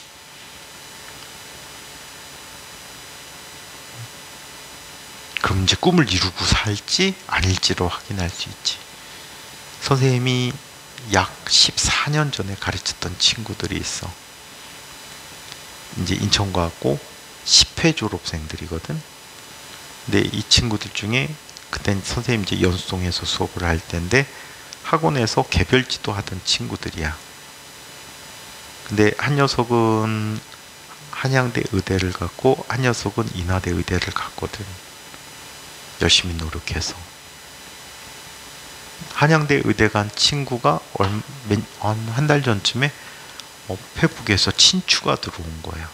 그럼 이제 꿈을 이루고 살지 아닐지로 확인할 수 있지. 선생님이 약 십사 년 전에 가르쳤던 친구들이 있어. 이제 인천과학고 십 회 졸업생들이거든. 근데 이 친구들 중에 그땐 선생님 이제 연수동에서 수업을 할 텐데 학원에서 개별 지도하던 친구들이야. 근데 한 녀석은 한양대 의대를 갔고 한 녀석은 인하대 의대를 갔거든. 열심히 노력해서. 한양대 의대 간 친구가 한 달 전쯤에 어, 페북에서 친추가 들어온 거야.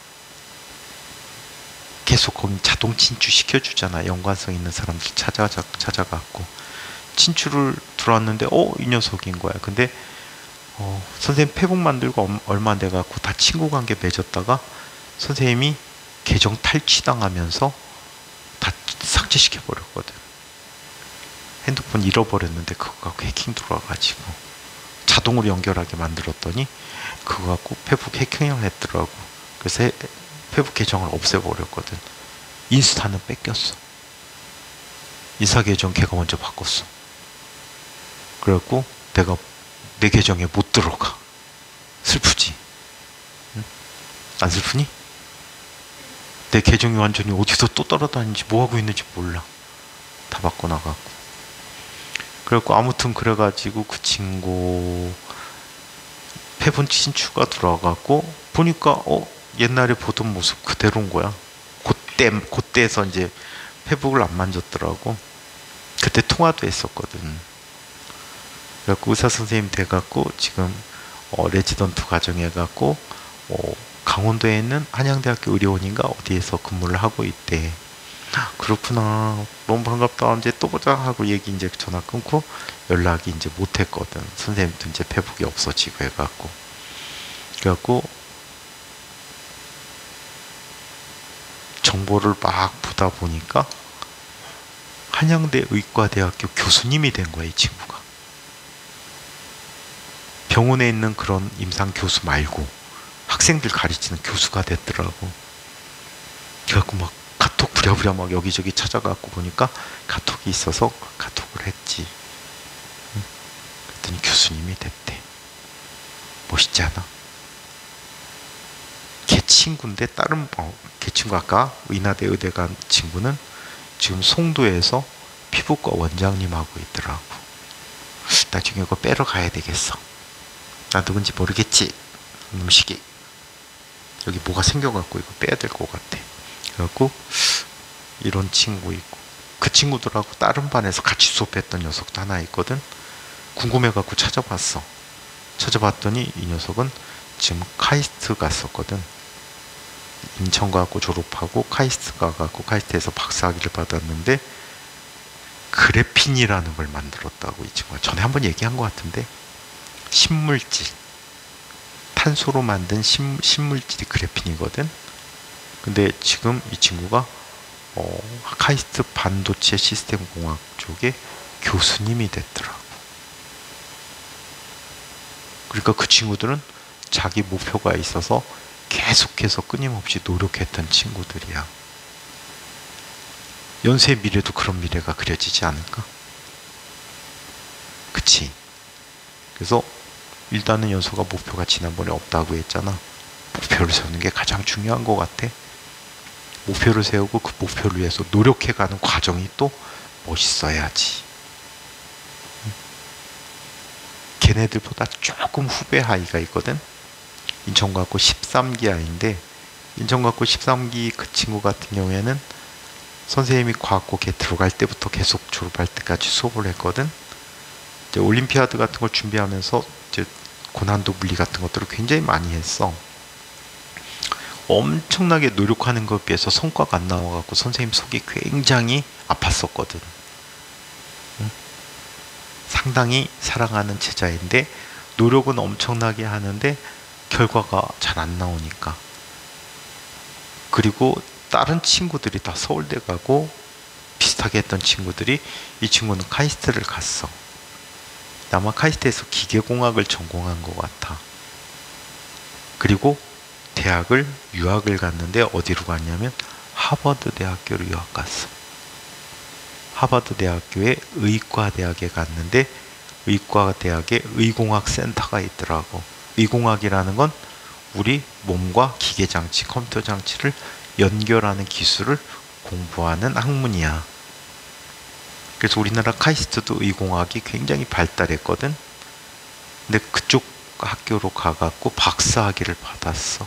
계속 거기 자동 친추 시켜주잖아. 연관성 있는 사람들 찾아, 찾아갖고 친추를 들어왔는데 어? 이 녀석인 거야. 근데 어, 선생님 페북 만들고 얼마 안 돼갖고 다 친구 관계 맺었다가 선생님이 계정 탈취당하면서 다 삭제시켜버렸거든. 핸드폰 잃어버렸는데 그거 갖고 해킹 들어와가지고 자동으로 연결하게 만들었더니 그거 갖고 페북 해킹을 했더라고. 그래서 해, 페북 계정을 없애버렸거든. 인스타는 뺏겼어. 인스타 계정 걔가 먼저 바꿨어. 그래갖고 내가 내 계정에 못 들어가. 슬프지? 응? 안 슬프니? 내 계정이 완전히 어디서 또 따라다니는지 뭐하고 있는지 몰라. 다 바꿔나가고. 그래갖고 아무튼 그래가지고 그 친구 페북 친추가 들어와갖고 보니까 어 옛날에 보던 모습 그대로인 거야. 그때 그때에서 이제 페북을 안 만졌더라고. 그때 통화도 했었거든. 그래갖고 의사 선생님 돼갖고 지금 어, 레지던트 과정해갖고 어, 강원도에 있는 한양대학교 의료원인가 어디에서 근무를 하고 있대. 그렇구나. 너무 반갑다. 이제 또 보자 하고 얘기 이제 전화 끊고 연락이 이제 못했거든. 선생님도 이제 페북이 없어지고 해갖고. 그래갖고 정보를 막 보다 보니까 한양대 의과대학교 교수님이 된 거야, 이 친구가. 병원에 있는 그런 임상 교수 말고 학생들 가르치는 교수가 됐더라고. 그래갖고 막 카톡 부랴부랴 막 여기저기 찾아가고 보니까 카톡이 있어서 카톡을 했지. 교수님이 됐대. 멋있지 않아? 걔 친구인데 다른 어, 걔 친구 아까 의나대 의대 간 친구는 지금 송도에서 피부과 원장님하고 있더라고. 나중에 이거 빼러 가야 되겠어. 나 누군지 모르겠지? 음식이 여기 뭐가 생겨갖고 이거 빼야 될 것 같아. 그래갖고 이런 친구 있고 그 친구들하고 다른 반에서 같이 수업했던 녀석도 하나 있거든. 궁금해갖고 찾아봤어. 찾아봤더니 이 녀석은 지금 카이스트 갔었거든. 인천 가고 졸업하고 카이스트 가갖고 카이스트에서 박사학위를 받았는데 그래핀이라는 걸 만들었다고. 이 친구가 전에 한번 얘기한 것 같은데 신물질, 탄소로 만든 신, 신물질이 그래핀이거든. 근데 지금 이 친구가 어, 카이스트 반도체 시스템 공학 쪽에 교수님이 됐더라고. 그러니까 그 친구들은 자기 목표가 있어서 계속해서 끊임없이 노력했던 친구들이야. 연세의 미래도 그런 미래가 그려지지 않을까? 그치? 그래서 일단은 연소가 목표가 지난번에 없다고 했잖아. 목표를 세우는 게 가장 중요한 것 같아. 목표를 세우고 그 목표를 위해서 노력해가는 과정이 또 멋있어야지. 걔네들보다 조금 후배 아이가 있거든. 인천과학고 십삼 기 아이인데 인천과학고 십삼 기 그 친구 같은 경우에는 선생님이 과학고 걔 들어갈 때부터 계속 졸업할 때까지 수업을 했거든. 이제 올림피아드 같은 걸 준비하면서 이제 고난도 물리 같은 것들을 굉장히 많이 했어. 엄청나게 노력하는 것에 비해서 성과가 안 나와갖고 선생님 속이 굉장히 아팠었거든. 응? 상당히 사랑하는 제자인데 노력은 엄청나게 하는데 결과가 잘 안 나오니까. 그리고 다른 친구들이 다 서울대 가고 비슷하게 했던 친구들이 이 친구는 카이스트를 갔어. 아마 카이스트에서 기계공학을 전공한 것 같아. 그리고 대학을 유학을 갔는데 어디로 갔냐면 하버드 대학교로 유학 갔어. 하버드 대학교의 의과대학에 갔는데 의과대학에 의공학 센터가 있더라고. 의공학이라는 건 우리 몸과 기계장치, 컴퓨터 장치를 연결하는 기술을 공부하는 학문이야. 그래서 우리나라 카이스트도 의공학이 굉장히 발달했거든. 근데 그쪽 학교로 가갖고 박사학위를 받았어.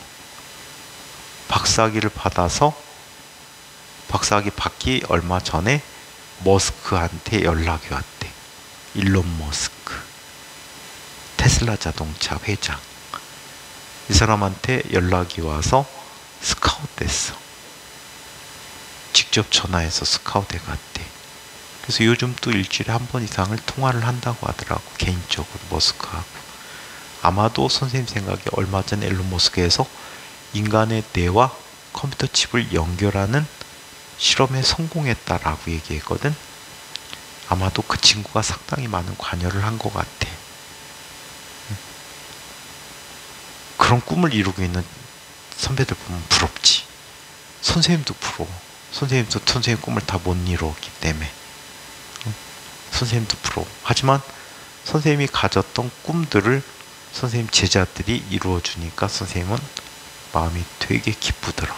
박사학위를 받아서 박사학위 받기 얼마 전에 머스크한테 연락이 왔대. 일론 머스크, 테슬라 자동차 회장. 이 사람한테 연락이 와서 스카우트 됐어. 직접 전화해서 스카우트에 갔대. 그래서 요즘 또 일주일에 한 번 이상을 통화를 한다고 하더라고. 개인적으로 머스크하고. 아마도 선생님 생각에 얼마 전에 일론 머스크에서 인간의 뇌와 컴퓨터 칩을 연결하는 실험에 성공했다라고 얘기했거든. 아마도 그 친구가 상당히 많은 관여를 한 것 같아. 그런 꿈을 이루고 있는 선배들 보면 부럽지. 선생님도 부러워. 선생님도 선생님 꿈을 다 못 이루었기 때문에. 선생님도 부러워. 하지만 선생님이 가졌던 꿈들을 선생님 제자들이 이루어주니까 선생님은 마음이 되게 기쁘더라.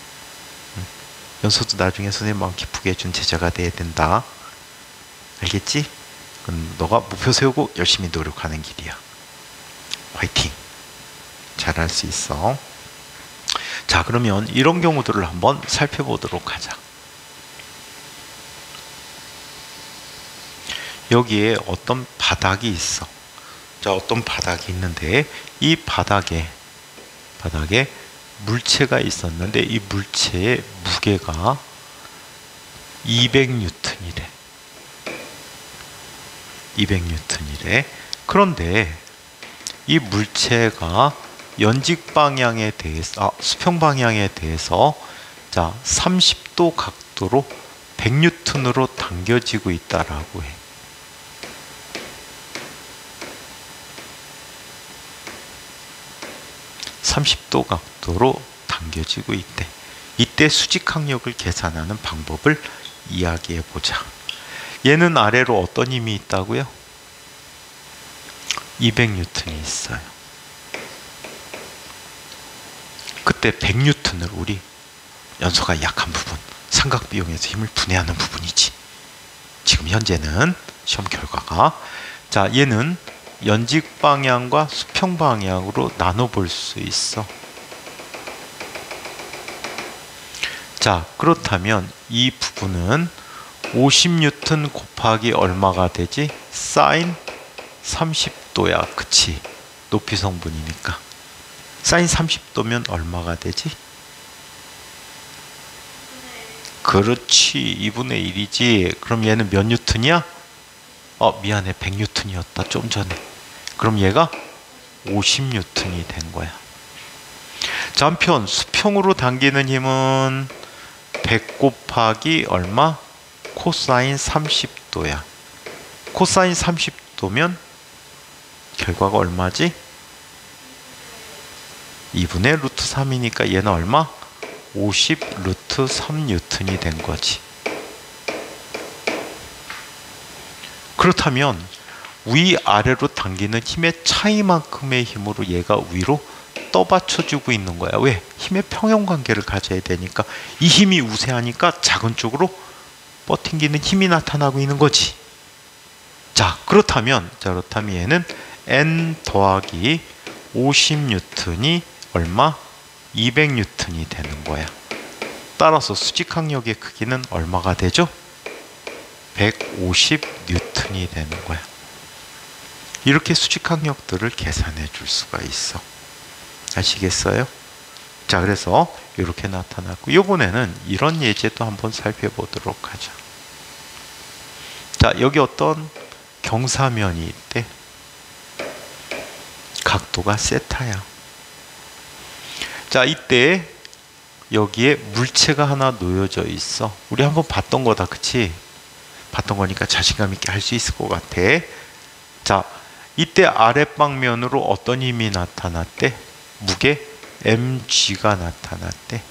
연서도 나중에 선생님 마음 기쁘게 해준 제자가 돼야 된다. 알겠지? 그건 너가 목표 세우고 열심히 노력하는 길이야. 화이팅! 잘할 수 있어. 자, 그러면 이런 경우들을 한번 살펴보도록 하자. 여기에 어떤 바닥이 있어. 자, 어떤 바닥이 있는데 이 바닥에 바닥에 물체가 있었는데 이 물체의 무게가 이백 뉴턴이래. 이백 뉴턴이래. 그런데 이 물체가 연직 방향에 대해서, 아, 수평 방향에 대해서 자, 삼십 도 각도로 백 뉴턴으로 당겨지고 있다라고 해. 삼십 도 각도로 당겨지고 있대. 이때 수직 항력을 계산하는 방법을 이야기해 보자. 얘는 아래로 어떤 힘이 있다고요? 이백 뉴턴이 있어요. 그때 백 뉴턴을 우리 연소가 약한 부분, 삼각 비용에서 힘을 분해하는 부분이지. 지금 현재는 시험 결과가, 자, 얘는 연직 방향과 수평 방향으로 나눠볼 수 있어. 자, 그렇다면 이 부분은 오십 뉴턴 곱하기 얼마가 되지? 사인 삼십 도야. 그치? 높이 성분이니까. 사인 삼십 도면 얼마가 되지? 그렇지. 이분의 일이지. 그럼 얘는 몇 뉴턴이야? 어, 미안해. 백 뉴턴이었다. 좀 전에. 그럼 얘가 오십 뉴턴이 된 거야. 자, 한편 수평으로 당기는 힘은 백 곱하기 얼마? 코사인 삼십 도야. 코사인 삼십 도면 결과가 얼마지? 이분의 루트 삼이니까 얘는 얼마? 오십 루트 삼 뉴턴이 된 거지. 그렇다면 위아래로 당기는 힘의 차이만큼의 힘으로 얘가 위로 떠받쳐주고 있는 거야. 왜? 힘의 평형관계를 가져야 되니까. 이 힘이 우세하니까 작은 쪽으로 뻗팅기는 힘이 나타나고 있는 거지. 자, 그렇다면 자, 그렇다면 얘는 N 더하기 오십 뉴턴이 얼마? 이백 뉴턴이 되는 거야. 따라서 수직항력의 크기는 얼마가 되죠? 백오십 뉴턴이 되는 거야. 이렇게 수직항력들을 계산해 줄 수가 있어. 아시겠어요? 자, 그래서 이렇게 나타났고, 이번에는 이런 예제도 한번 살펴보도록 하죠. 자, 여기 어떤 경사면이 있대. 각도가 세타야. 자, 이때 여기에 물체가 하나 놓여져 있어. 우리 한번 봤던 거다. 그치? 봤던 거니까 자신감 있게 할 수 있을 것 같아. 자, 이때 아랫방면으로 어떤 힘이 나타났대? 무게 엠지가 나타났대.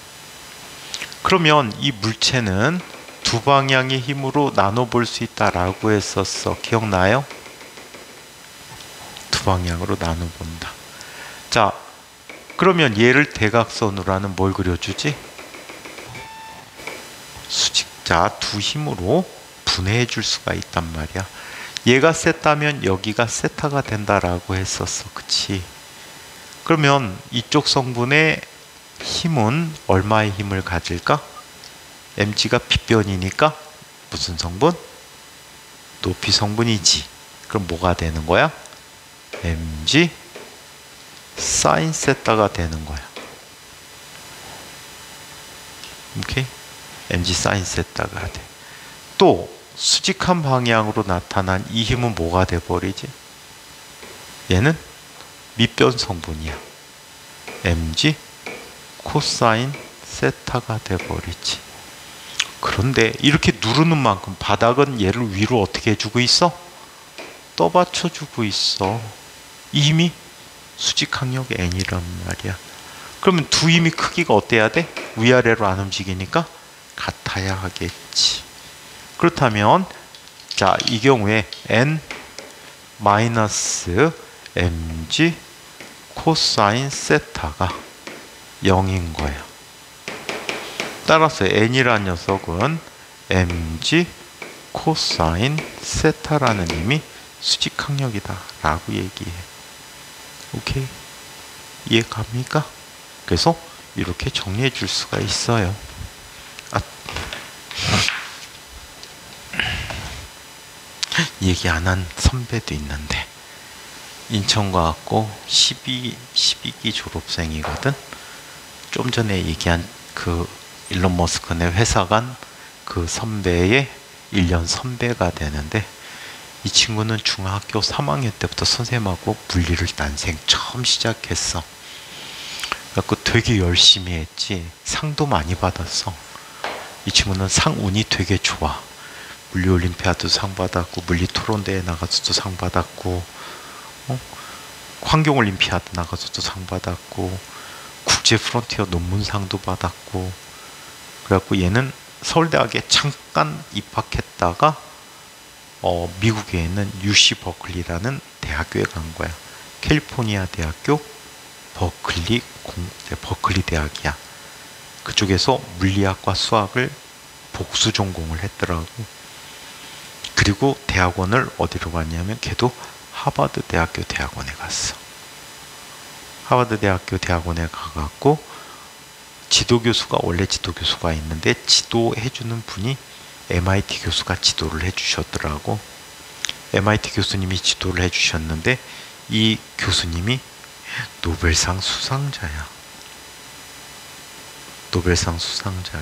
그러면 이 물체는 두 방향의 힘으로 나눠볼 수 있다라고 했었어. 기억나요? 두 방향으로 나눠본다. 자, 그러면 얘를 대각선으로 하는 뭘 그려주지? 수직자 두 힘으로 분해해 줄 수가 있단 말이야. 얘가 세타면 여기가 세타가 된다라고 했었어. 그치? 그러면 이쪽 성분의 힘은 얼마의 힘을 가질까? 엠지가 빗변이니까 무슨 성분? 높이 성분이지. 그럼 뭐가 되는 거야? 엠지 사인 세타가 되는 거야. 오케이? 엠지 사인 세타가 돼. 또 수직한 방향으로 나타난 이 힘은 뭐가 돼버리지? 얘는 밑변 성분이야. 엠지 코사인 세타가 돼버리지. 그런데 이렇게 누르는 만큼 바닥은 얘를 위로 어떻게 해주고 있어? 떠받쳐주고 있어. 이 힘이 수직항력 N이란 말이야. 그러면 두 힘이 크기가 어때야 돼? 위아래로 안 움직이니까 같아야 하겠지. 그렇다면 자, 이 경우에 N 마이너스 엠지 코사인 세타가 영인 거예요. 따라서 N이라는 녀석은 엠지 코사인 세타라는 힘이 수직항력이다 라고 얘기해. 오케이? 이해 갑니까? 그래서 이렇게 정리해 줄 수가 있어요. 아. 얘기 안 한 선배도 있는데 인천과학고 십이, 십이 기 졸업생이거든. 좀 전에 얘기한 그 일론 머스크네 회사 간 그 선배의 일 년 선배가 되는데, 이 친구는 중학교 삼 학년 때부터 선생님하고 물리를 난생 처음 시작했어. 그래갖고 되게 열심히 했지. 상도 많이 받았어. 이 친구는 상운이 되게 좋아. 물리 올림피아드 상 받았고, 물리 토론대회 나가서도 상 받았고, 어? 환경 올림피아드 나가서도 상 받았고, 국제 프론티어 논문상도 받았고. 그래갖고 얘는 서울대학에 잠깐 입학했다가 어, 미국에 있는 유씨 버클리라는 대학교에 간 거야. 캘리포니아 대학교 버클리 공, 버클리 대학이야. 그쪽에서 물리학과 수학을 복수 전공을 했더라고. 그리고 대학원을 어디로 갔냐면 걔도 하버드 대학교 대학원에 갔어. 하버드 대학교 대학원에 가갖고 지도교수가 원래 지도교수가 있는데 지도해주는 분이 엠아이티 교수가 지도를 해주셨더라고. 엠아이티 교수님이 지도를 해주셨는데 이 교수님이 노벨상 수상자야. 노벨상 수상자래.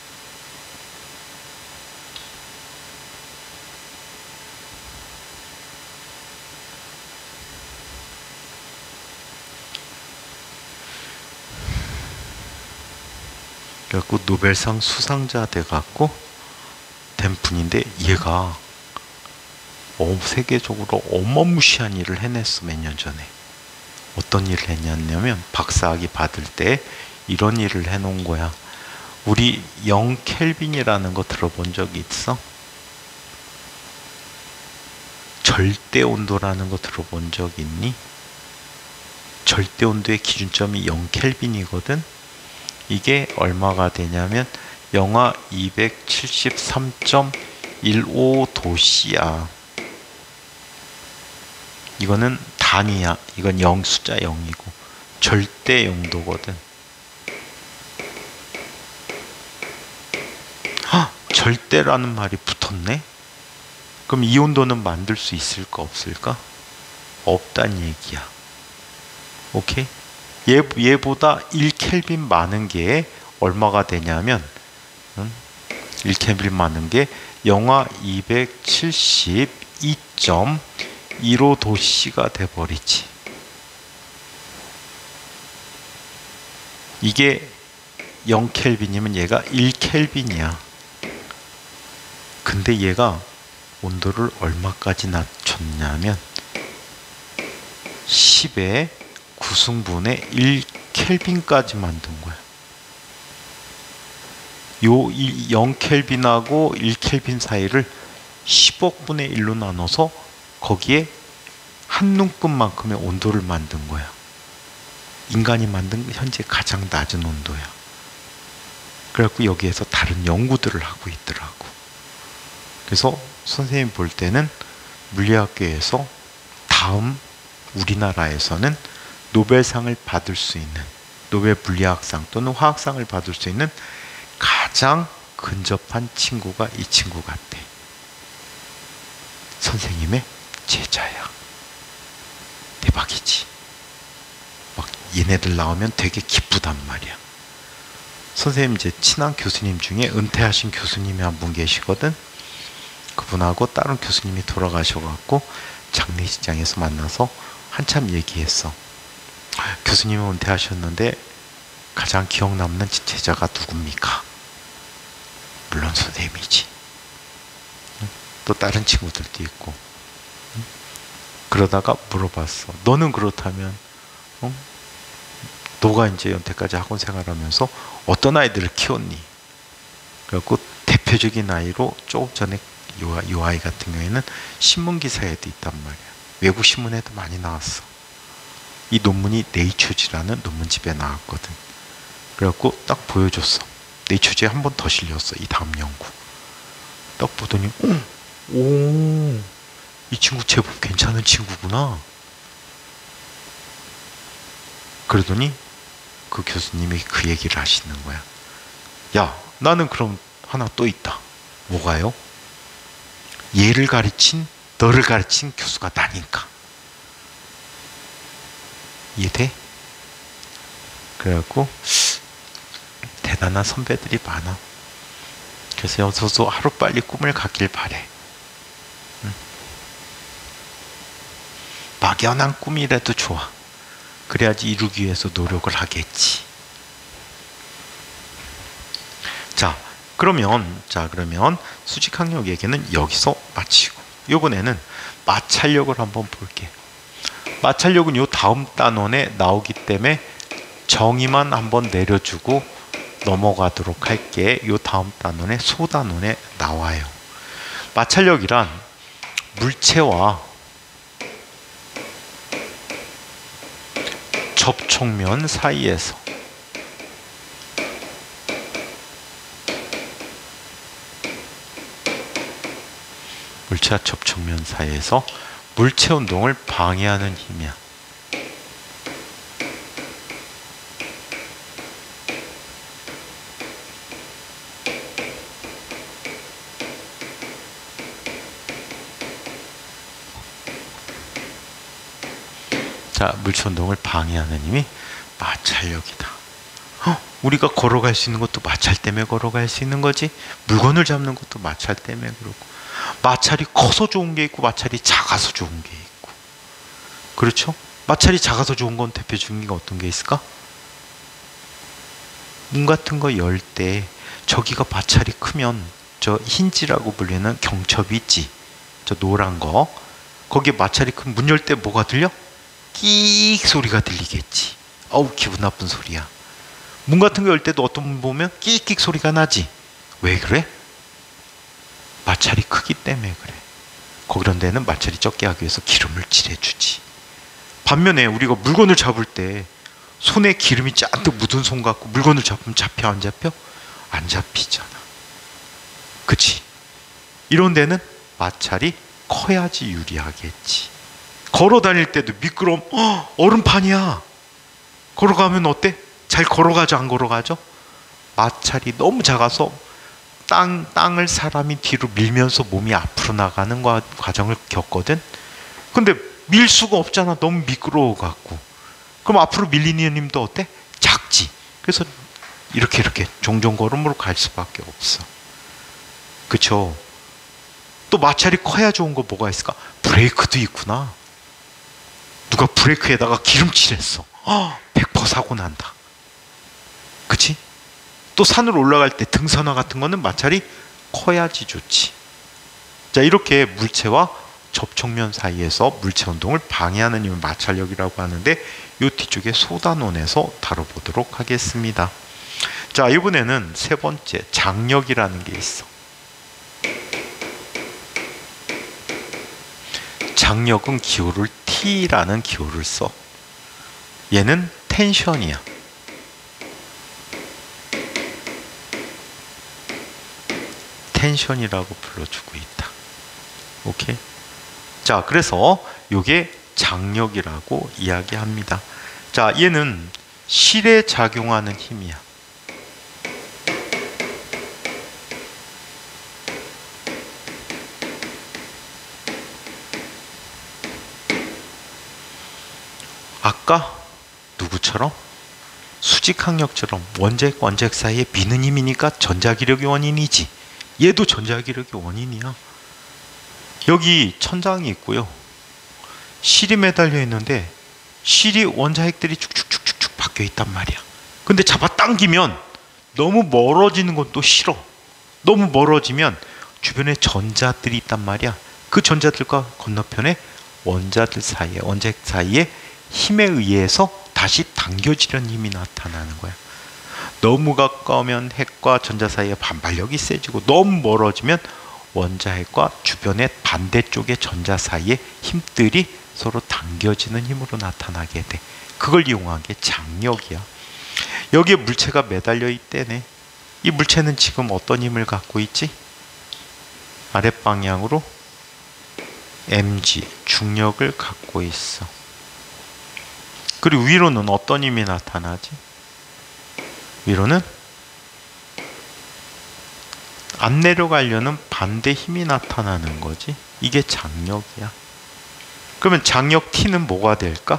그래갖고 노벨상 수상자 돼갖고 된 분인데 얘가 어, 세계적으로 어마무시한 일을 해냈어. 몇 년 전에. 어떤 일을 했냐면 박사학위 받을 때 이런 일을 해놓은 거야. 우리 영 켈빈이라는 거 들어본 적 있어? 절대 온도라는 거 들어본 적 있니? 절대 온도의 기준점이 영 켈빈이거든. 이게 얼마가 되냐면 영하 이백칠십삼 점 일오 도씨야. 이거는 단위야. 이건 영 숫자 영이고 절대 영도거든. 아, 절대라는 말이 붙었네. 그럼 이 온도는 만들 수 있을까 없을까? 없단 얘기야. 오케이? 얘, 얘보다 일 켈빈 많은 게 얼마가 되냐면 음? 일 켈빈 많은 게 영하 이백칠십이 점 일오 도씨가 돼버리지. 이게 영 켈빈이면 얘가 일 켈빈이야. 근데 얘가 온도를 얼마까지 낮췄냐면 십의 구승분의 일 켈빈까지 만든 거야. 요 영 켈빈하고 일 켈빈 사이를 십억분의 일로 나눠서 거기에 한 눈금만큼의 온도를 만든 거야. 인간이 만든 현재 가장 낮은 온도야. 그래갖고 여기에서 다른 연구들을 하고 있더라고. 그래서 선생님 볼 때는 물리학계에서 다음 우리나라에서는 노벨상을 받을 수 있는, 노벨 물리학상 또는 화학상을 받을 수 있는 가장 근접한 친구가 이 친구 같아. 선생님의 제자야. 대박이지. 막 얘네들 나오면 되게 기쁘단 말이야. 선생님 제 친한 교수님 중에 은퇴하신 교수님이 한 분 계시거든. 그분하고 다른 교수님이 돌아가셔갖고 장례식장에서 만나서 한참 얘기했어. 교수님은 은퇴하셨는데 가장 기억 남는 제자가 누굽니까? 물론 선생님이지. 또 다른 친구들도 있고. 그러다가 물어봤어. 너는 그렇다면 어? 너가 이제 연태까지 학원 생활하면서 어떤 아이들을 키웠니? 그래갖고 대표적인 아이로 조금 전에 이 아이 같은 경우에는 신문 기사에도 있단 말이야. 외국 신문에도 많이 나왔어. 이 논문이 네이처지라는 논문집에 나왔거든. 그래갖고 딱 보여줬어. 네이처지에 한 번 더 실렸어. 이 다음 연구. 딱 보더니 오, 오, 이 친구 제법 괜찮은 친구구나. 그러더니 그 교수님이 그 얘기를 하시는 거야. 야, 나는 그럼 하나 또 있다. 뭐가요? 얘를 가르친, 너를 가르친 교수가 나니까. 이해돼? 그래갖고 대단한 선배들이 많아. 그래서 여기서도 하루빨리 꿈을 갖길 바래. 응? 막연한 꿈이라도 좋아. 그래야지 이루기 위해서 노력을 하겠지. 자, 그러면 자 그러면 수직항력 얘기는 여기서 마치고 이번에는 마찰력을 한번 볼게. 마찰력은 요 다음 단원에 나오기 때문에 정의만 한번 내려주고 넘어가도록 할게. 요 다음 단원에 소단원에 나와요. 마찰력이란 물체와 접촉면 사이에서 물체와 접촉면 사이에서 물체 운동을 방해하는 힘이야. 자, 물체 운동을 방해하는 힘이 마찰력이다. 어? 우리가 걸어갈 수 있는 것도 마찰 때문에 걸어갈 수 있는 거지. 물건을 잡는 것도 마찰 때문에 그렇고. 마찰이 커서 좋은 게 있고 마찰이 작아서 좋은 게 있고. 그렇죠? 마찰이 작아서 좋은 건 대표적인 게 어떤 게 있을까? 문 같은 거 열 때 저기가 마찰이 크면 저 힌지라고 불리는 경첩이 있지. 저 노란 거. 거기에 마찰이 크면 문 열 때 뭐가 들려? 끼익 소리가 들리겠지. 어우, 기분 나쁜 소리야. 문 같은 거 열 때도 어떤 분 보면 끼익끼익 소리가 나지. 왜 그래? 마찰이 크기 때문에 그래. 그런 데는 마찰이 적게 하기 위해서 기름을 칠해주지. 반면에 우리가 물건을 잡을 때 손에 기름이 잔뜩 묻은 손 갖고 물건을 잡으면 잡혀 안 잡혀? 안 잡히잖아. 그치? 이런 데는 마찰이 커야지 유리하겠지. 걸어 다닐 때도 미끄러움, 어, 얼음판이야. 걸어가면 어때? 잘 걸어가죠, 안 걸어가죠? 마찰이 너무 작아서 땅, 땅을 사람이 뒤로 밀면서 몸이 앞으로 나가는 과, 과정을 겪거든. 근데 밀 수가 없잖아. 너무 미끄러워갖고. 그럼 앞으로 밀리는 힘도 어때? 작지. 그래서 이렇게 이렇게 종종 걸음으로 갈 수밖에 없어. 그쵸? 또 마찰이 커야 좋은 거 뭐가 있을까? 브레이크도 있구나. 누가 브레이크에다가 기름칠했어. 어, 백 퍼센트 사고 난다. 그치? 또 산으로 올라갈 때 등산화 같은 거는 마찰이 커야지 좋지. 자, 이렇게 물체와 접촉면 사이에서 물체 운동을 방해하는 힘을 마찰력이라고 하는데 이 뒤쪽에 소단원에서 다뤄보도록 하겠습니다. 자, 이번에는 세 번째 장력이라는 게 있어. 장력은 기호를 T라는 기호를 써. 얘는 텐션이야. 텐션이라고 불러주고 있다. 오케이? 자, 그래서 요게 장력이라고 이야기합니다. 자, 얘는 실에 작용하는 힘이야. 아까 누구처럼? 수직항력처럼 원자핵 원자핵 사이에 미는 힘이니까 전자기력이 원인이지. 얘도 전자기력이 원인이야. 여기 천장이 있고요. 실이 매달려 있는데 실이 원자핵들이 쭉쭉쭉쭉 박혀 있단 말이야. 근데 잡아당기면 너무 멀어지는 건 또 싫어. 너무 멀어지면 주변에 전자들이 있단 말이야. 그 전자들과 건너편에 원자들 사이에 원자핵 사이에 힘에 의해서 다시 당겨지려는 힘이 나타나는 거야. 너무 가까우면 핵과 전자 사이에 반발력이 세지고 너무 멀어지면 원자핵과 주변의 반대쪽의 전자 사이에 힘들이 서로 당겨지는 힘으로 나타나게 돼. 그걸 이용한 게 장력이야. 여기에 물체가 매달려 있대네. 이 물체는 지금 어떤 힘을 갖고 있지? 아랫방향으로 엠지 중력을 갖고 있어. 그리고 위로는 어떤 힘이 나타나지? 위로는 안 내려가려는 반대 힘이 나타나는 거지. 이게 장력이야. 그러면 장력 T는 뭐가 될까?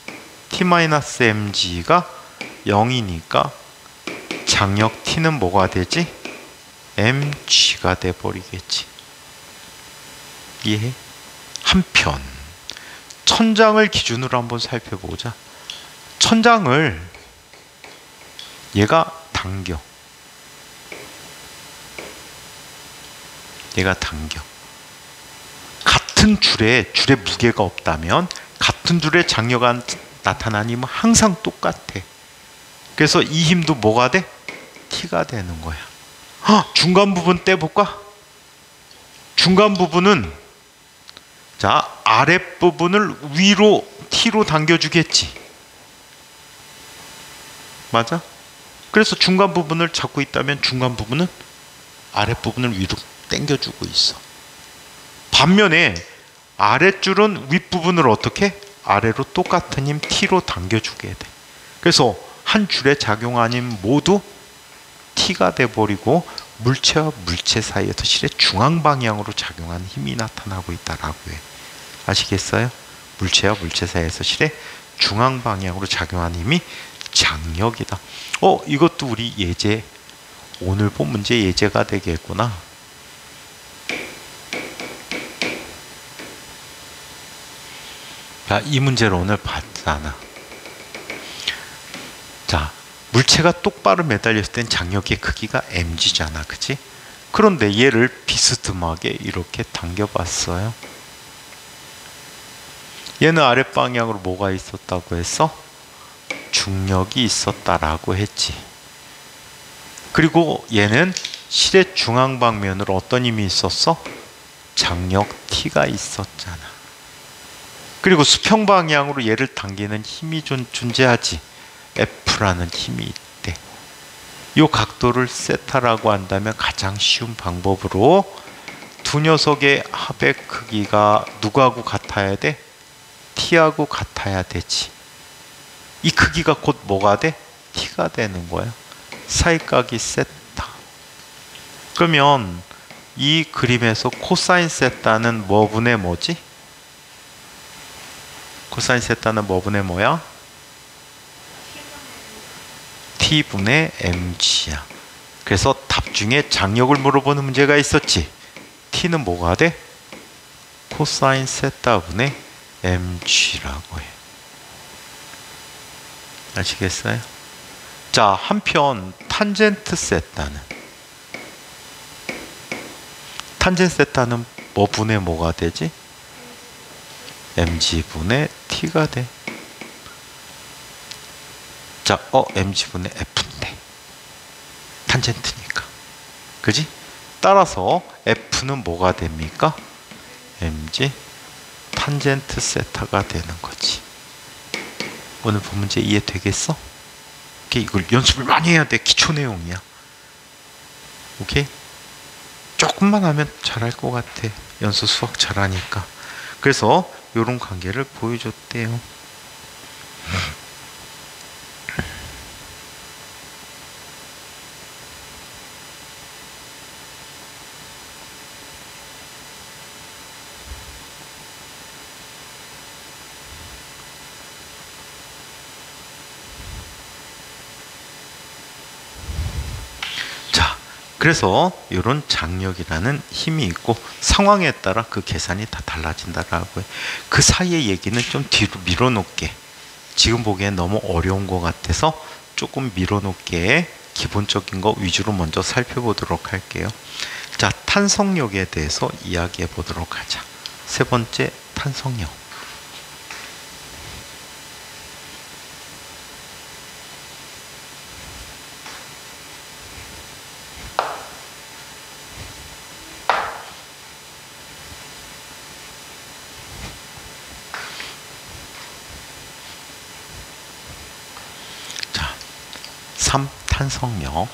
T-엠지가 영이니까 장력 T는 뭐가 되지? 엠지가 돼버리겠지. 이해해? 한편 천장을 기준으로 한번 살펴보자. 천장을 얘가 당겨. 얘가 당겨. 같은 줄에 줄에 무게가 없다면 같은 줄에 장력이 나타나는 힘은 항상 똑같아. 그래서 이 힘도 뭐가 돼? T가 되는 거야. 어, 중간 부분 떼볼까? 중간 부분은 자, 아랫부분을 위로 T로 당겨주겠지. 맞아? 그래서 중간 부분을 잡고 있다면 중간 부분은 아랫부분을 위로 당겨주고 있어. 반면에 아랫줄은 윗부분을 어떻게? 아래로 똑같은 힘 T로 당겨주게 돼. 그래서 한 줄의 작용 아닌 모두 T가 돼버리고 물체와 물체 사이에서 실의 중앙 방향으로 작용하는 힘이 나타나고 있다라고 해. 아시겠어요? 물체와 물체 사이에서 실의 중앙 방향으로 작용하는 힘이 장력이다. 어, 이것도 우리 예제, 오늘 본 문제 예제가 되겠구나. 자, 이 문제를 오늘 봤잖아. 자, 물체가 똑바로 매달렸을 땐 장력의 크기가 엠지잖아, 그치? 그런데 얘를 비스듬하게 이렇게 당겨봤어요. 얘는 아랫방향으로 뭐가 있었다고 했어? 중력이 있었다라고 했지. 그리고 얘는 실의 중앙 방면으로 어떤 힘이 있었어? 장력 T가 있었잖아. 그리고 수평 방향으로 얘를 당기는 힘이 좀 존재하지. F라는 힘이 있대. 이 각도를 세타라고 한다면 가장 쉬운 방법으로 두 녀석의 합의 크기가 누구하고 같아야 돼? T하고 같아야 되지. 이 크기가 곧 뭐가 돼? T가 되는 거야. 사이각이 세타. 그러면 이 그림에서 코사인 세타는 뭐분의 뭐지? 코사인 세타는 뭐분의 뭐야? T분의 엠지야. 그래서 답 중에 장력을 물어보는 문제가 있었지. T는 뭐가 돼? 코사인 세타분의 엠지라고 해. 아시겠어요? 자, 한편 탄젠트 세타는 탄젠트 세타는 뭐 분의 뭐가 되지? 엠지분의 T가 돼. 자, 어, 엠지분의 F인데 탄젠트니까, 그지? 따라서 F는 뭐가 됩니까? 엠지 탄젠트 세타가 되는 거지. 오늘 본 문제 이해되겠어? 오케이, 이걸 연습을 많이 해야 돼. 기초 내용이야. 오케이? 조금만 하면 잘할 것 같아. 연수 수학 잘하니까. 그래서 이런 관계를 보여줬대요. 그래서 이런 장력이라는 힘이 있고 상황에 따라 그 계산이 다 달라진다라고 해. 그 사이의 얘기는 좀 뒤로 밀어놓게. 지금 보기엔 너무 어려운 것 같아서 조금 밀어놓게 기본적인 거 위주로 먼저 살펴보도록 할게요. 자, 탄성력에 대해서 이야기해 보도록 하자. 세 번째, 탄성력. 삼. 탄성력.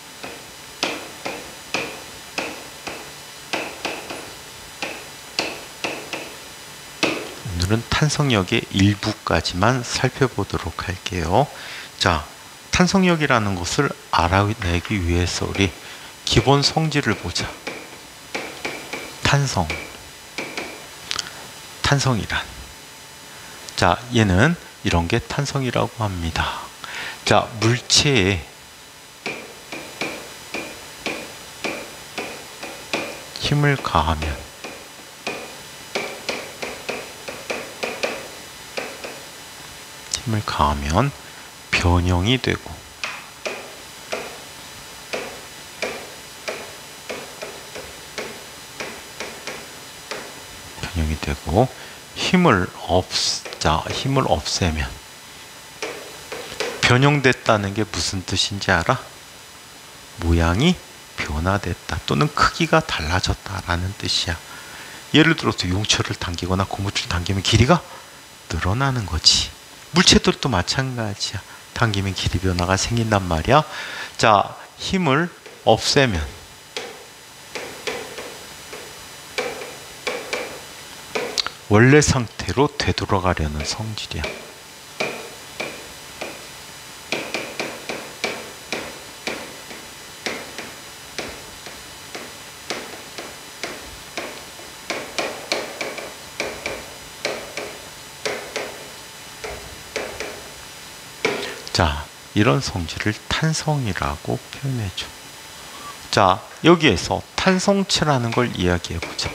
오늘은 탄성력의 일부까지만 살펴보도록 할게요. 자, 탄성력이라는 것을 알아내기 위해서 우리 기본 성질을 보자. 탄성. 탄성이란. 자, 얘는 이런 게 탄성이라고 합니다. 자, 물체에 힘을 가하면 힘을 가하면 변형이 되고 변형이 되고 힘을 없자 힘을 없애면 변형됐다는 게 무슨 뜻인지 알아? 모양이 변화됐다 또는 크기가 달라졌다라는 뜻이야. 예를 들어서 용철을 당기거나 고무줄을 당기면 길이가 늘어나는 거지. 물체들도 마찬가지야. 당기면 길이 변화가 생긴단 말이야. 자, 힘을 없애면 원래 상태로 되돌아가려는 성질이야. 자, 이런 성질을 탄성이라고 표현해줘. 자, 여기에서 탄성체라는 걸 이야기해보자.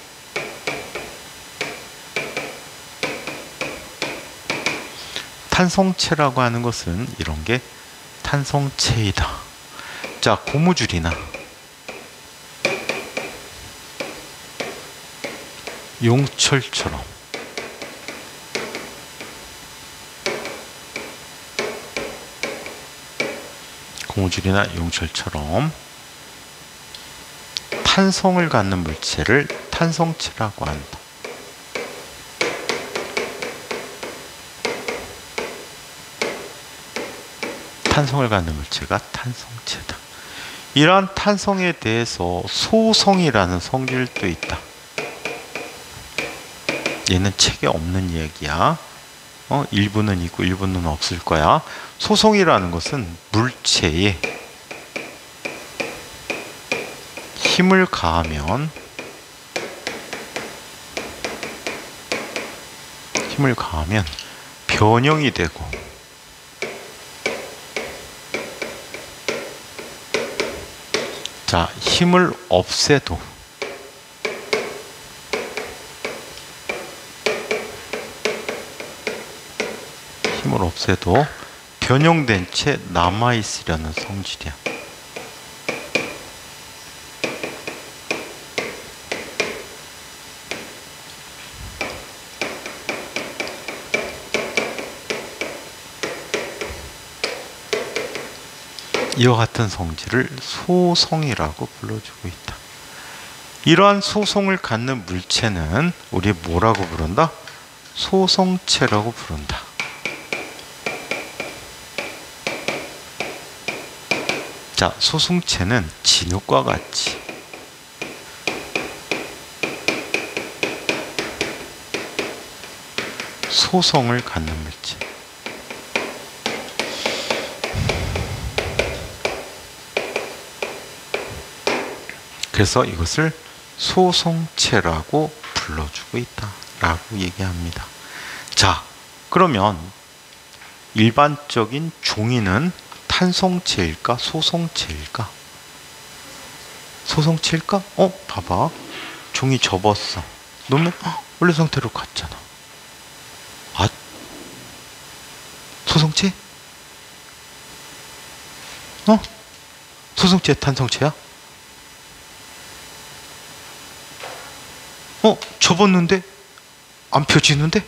탄성체라고 하는 것은 이런 게 탄성체이다. 자, 고무줄이나 용철처럼 고무줄이나 용철처럼 탄성을 갖는 물체를 탄성체라고 한다. 탄성을 갖는 물체가 탄성체다. 이러한 탄성에 대해서 소성이라는 성질도 있다. 얘는 책에 없는 얘기야. 어, 일부는 있고 일부는 없을 거야. 소성이라는 것은 물체에 힘을 가하면 힘을 가하면 변형이 되고 자, 힘을 없애도 힘을 없애도 변형된 채 남아있으려는 성질이야. 이와 같은 성질을 소성이라고 불러주고 있다. 이러한 소성을 갖는 물체는 우리 뭐라고 부른다? 소성체라고 부른다. 자, 소성체는 진흙과 같이 소성을 갖는 물체. 그래서 이것을 소성체라고 불러주고 있다라고 얘기합니다. 자, 그러면 일반적인 종이는 탄성체일까? 소성체일까? 소성체일까? 어? 봐봐. 종이 접었어. 놓으면 어, 원래 상태로 갔잖아. 아, 소성체? 어? 소성체 탄성체야? 어? 접었는데 안 펴지는데?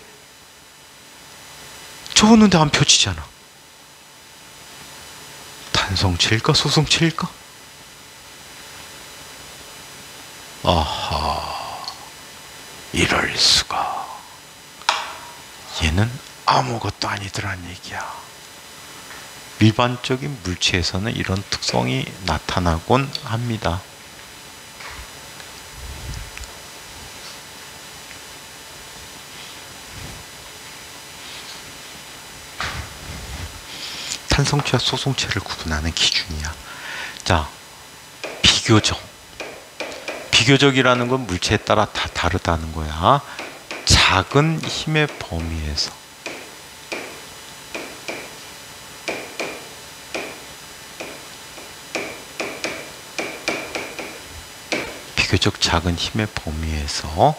접었는데 안 펴지잖아. 탄성체일까? 소성체일까? 아하, 이럴 수가. 얘는 아무것도 아니더란 얘기야. 일반적인 물체에서는 이런 특성이 나타나곤 합니다. 탄성체와 소성체를 구분하는 기준이야. 자, 비교적. 비교적이라는 건 물체에 따라 다 다르다는 거야. 작은 힘의 범위에서 비교적 작은 힘의 범위에서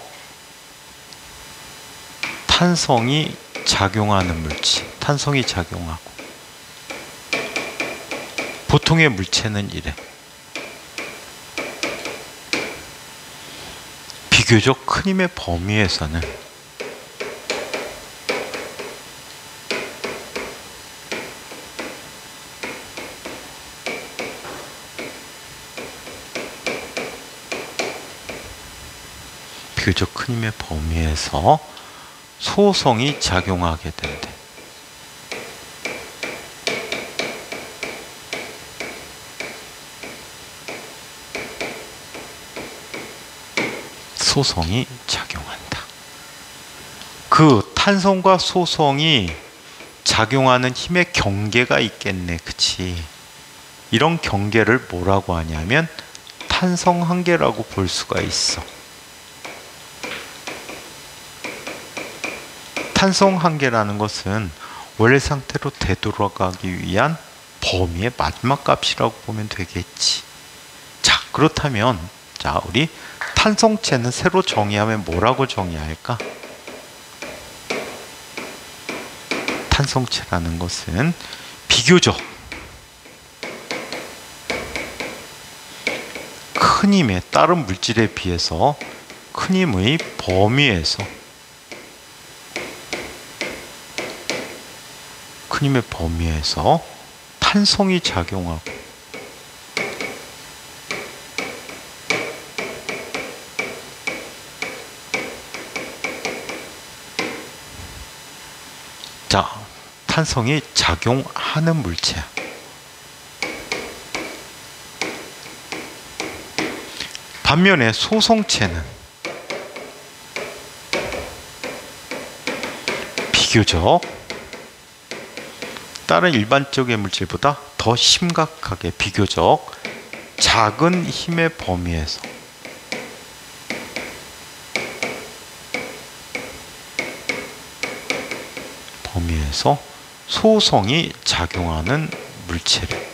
탄성이 작용하는 물체, 탄성이 작용하고 보통의 물체는 이래. 비교적 큰 힘의 범위에서는 비교적 큰 힘의 범위에서 소성이 작용하게 된대. 소성이 작용한다. 그 탄성과 소성이 작용하는 힘의 경계가 있겠네. 그치? 이런 경계를 뭐라고 하냐면 탄성 한계라고 볼 수가 있어. 탄성 한계라는 것은 원래 상태로 되돌아가기 위한 범위의 마지막 값이라고 보면 되겠지. 자, 그렇다면 자, 우리 탄성체는 새로 정의하면 뭐라고 정의할까? 탄성체라는 것은 비교적 큰 힘의 다른 물질에 비해서 큰 힘의 범위에서 큰 힘의 범위에서 탄성이 작용하고 자, 탄성이 작용하는 물체야. 반면에 소성체는 비교적 다른 일반적인 물질보다 더 심각하게 비교적 작은 힘의 범위에서 범위에서 소성이 작용하는 물체를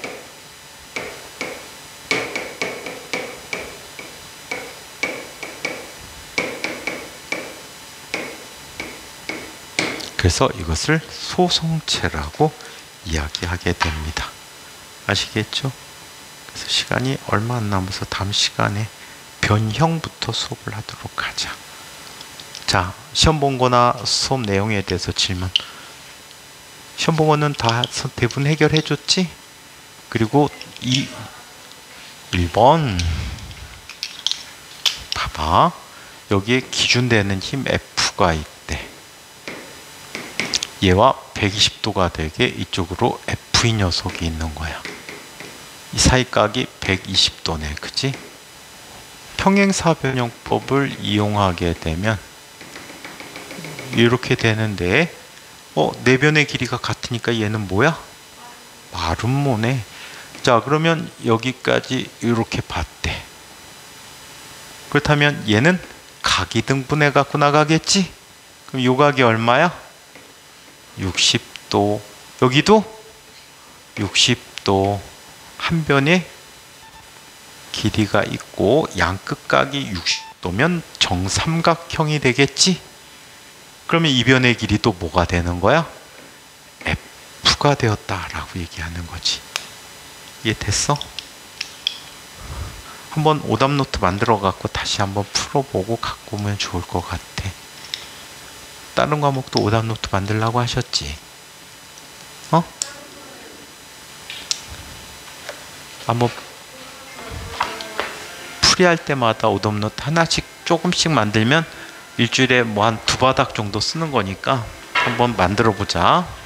그래서 이것을 소성체라고 이야기하게 됩니다. 아시겠죠? 그래서 시간이 얼마 안 남아서 다음 시간에 변형부터 수업을 하도록 하자. 자, 시험 본 거나 수업 내용에 대해서 질문. 시험 본 거는 다 대부분 해결해 줬지? 그리고 이 일 번 봐봐. 여기에 기준되는 힘 F가 있대. 얘와 백이십 도가 되게 이쪽으로 F 이 녀석이 있는 거야. 이 사이각이 백이십 도네. 그치? 평행사변형법을 이용하게 되면 이렇게 되는데 어, 내변의 길이가 같으니까 얘는 뭐야? 마름모네. 자, 그러면 여기까지 이렇게 봤대. 그렇다면 얘는 각이 등분해 갖고 나가겠지? 그럼 요 각이 얼마야? 육십 도. 여기도 육십 도. 한 변에 길이가 있고 양 끝각이 육십 도면 정삼각형이 되겠지? 그러면 이 변의 길이도 뭐가 되는 거야? F가 되었다라고 얘기하는 거지. 이해됐어? 한번 오답 노트 만들어 갖고 다시 한번 풀어보고 갖고 오면 좋을 것 같아. 다른 과목도 오답 노트 만들라고 하셨지? 어? 한번 풀이할 때마다 오답 노트 하나씩 조금씩 만들면 일주일에 뭐 한 두 바닥 정도 쓰는 거니까 한번 만들어 보자.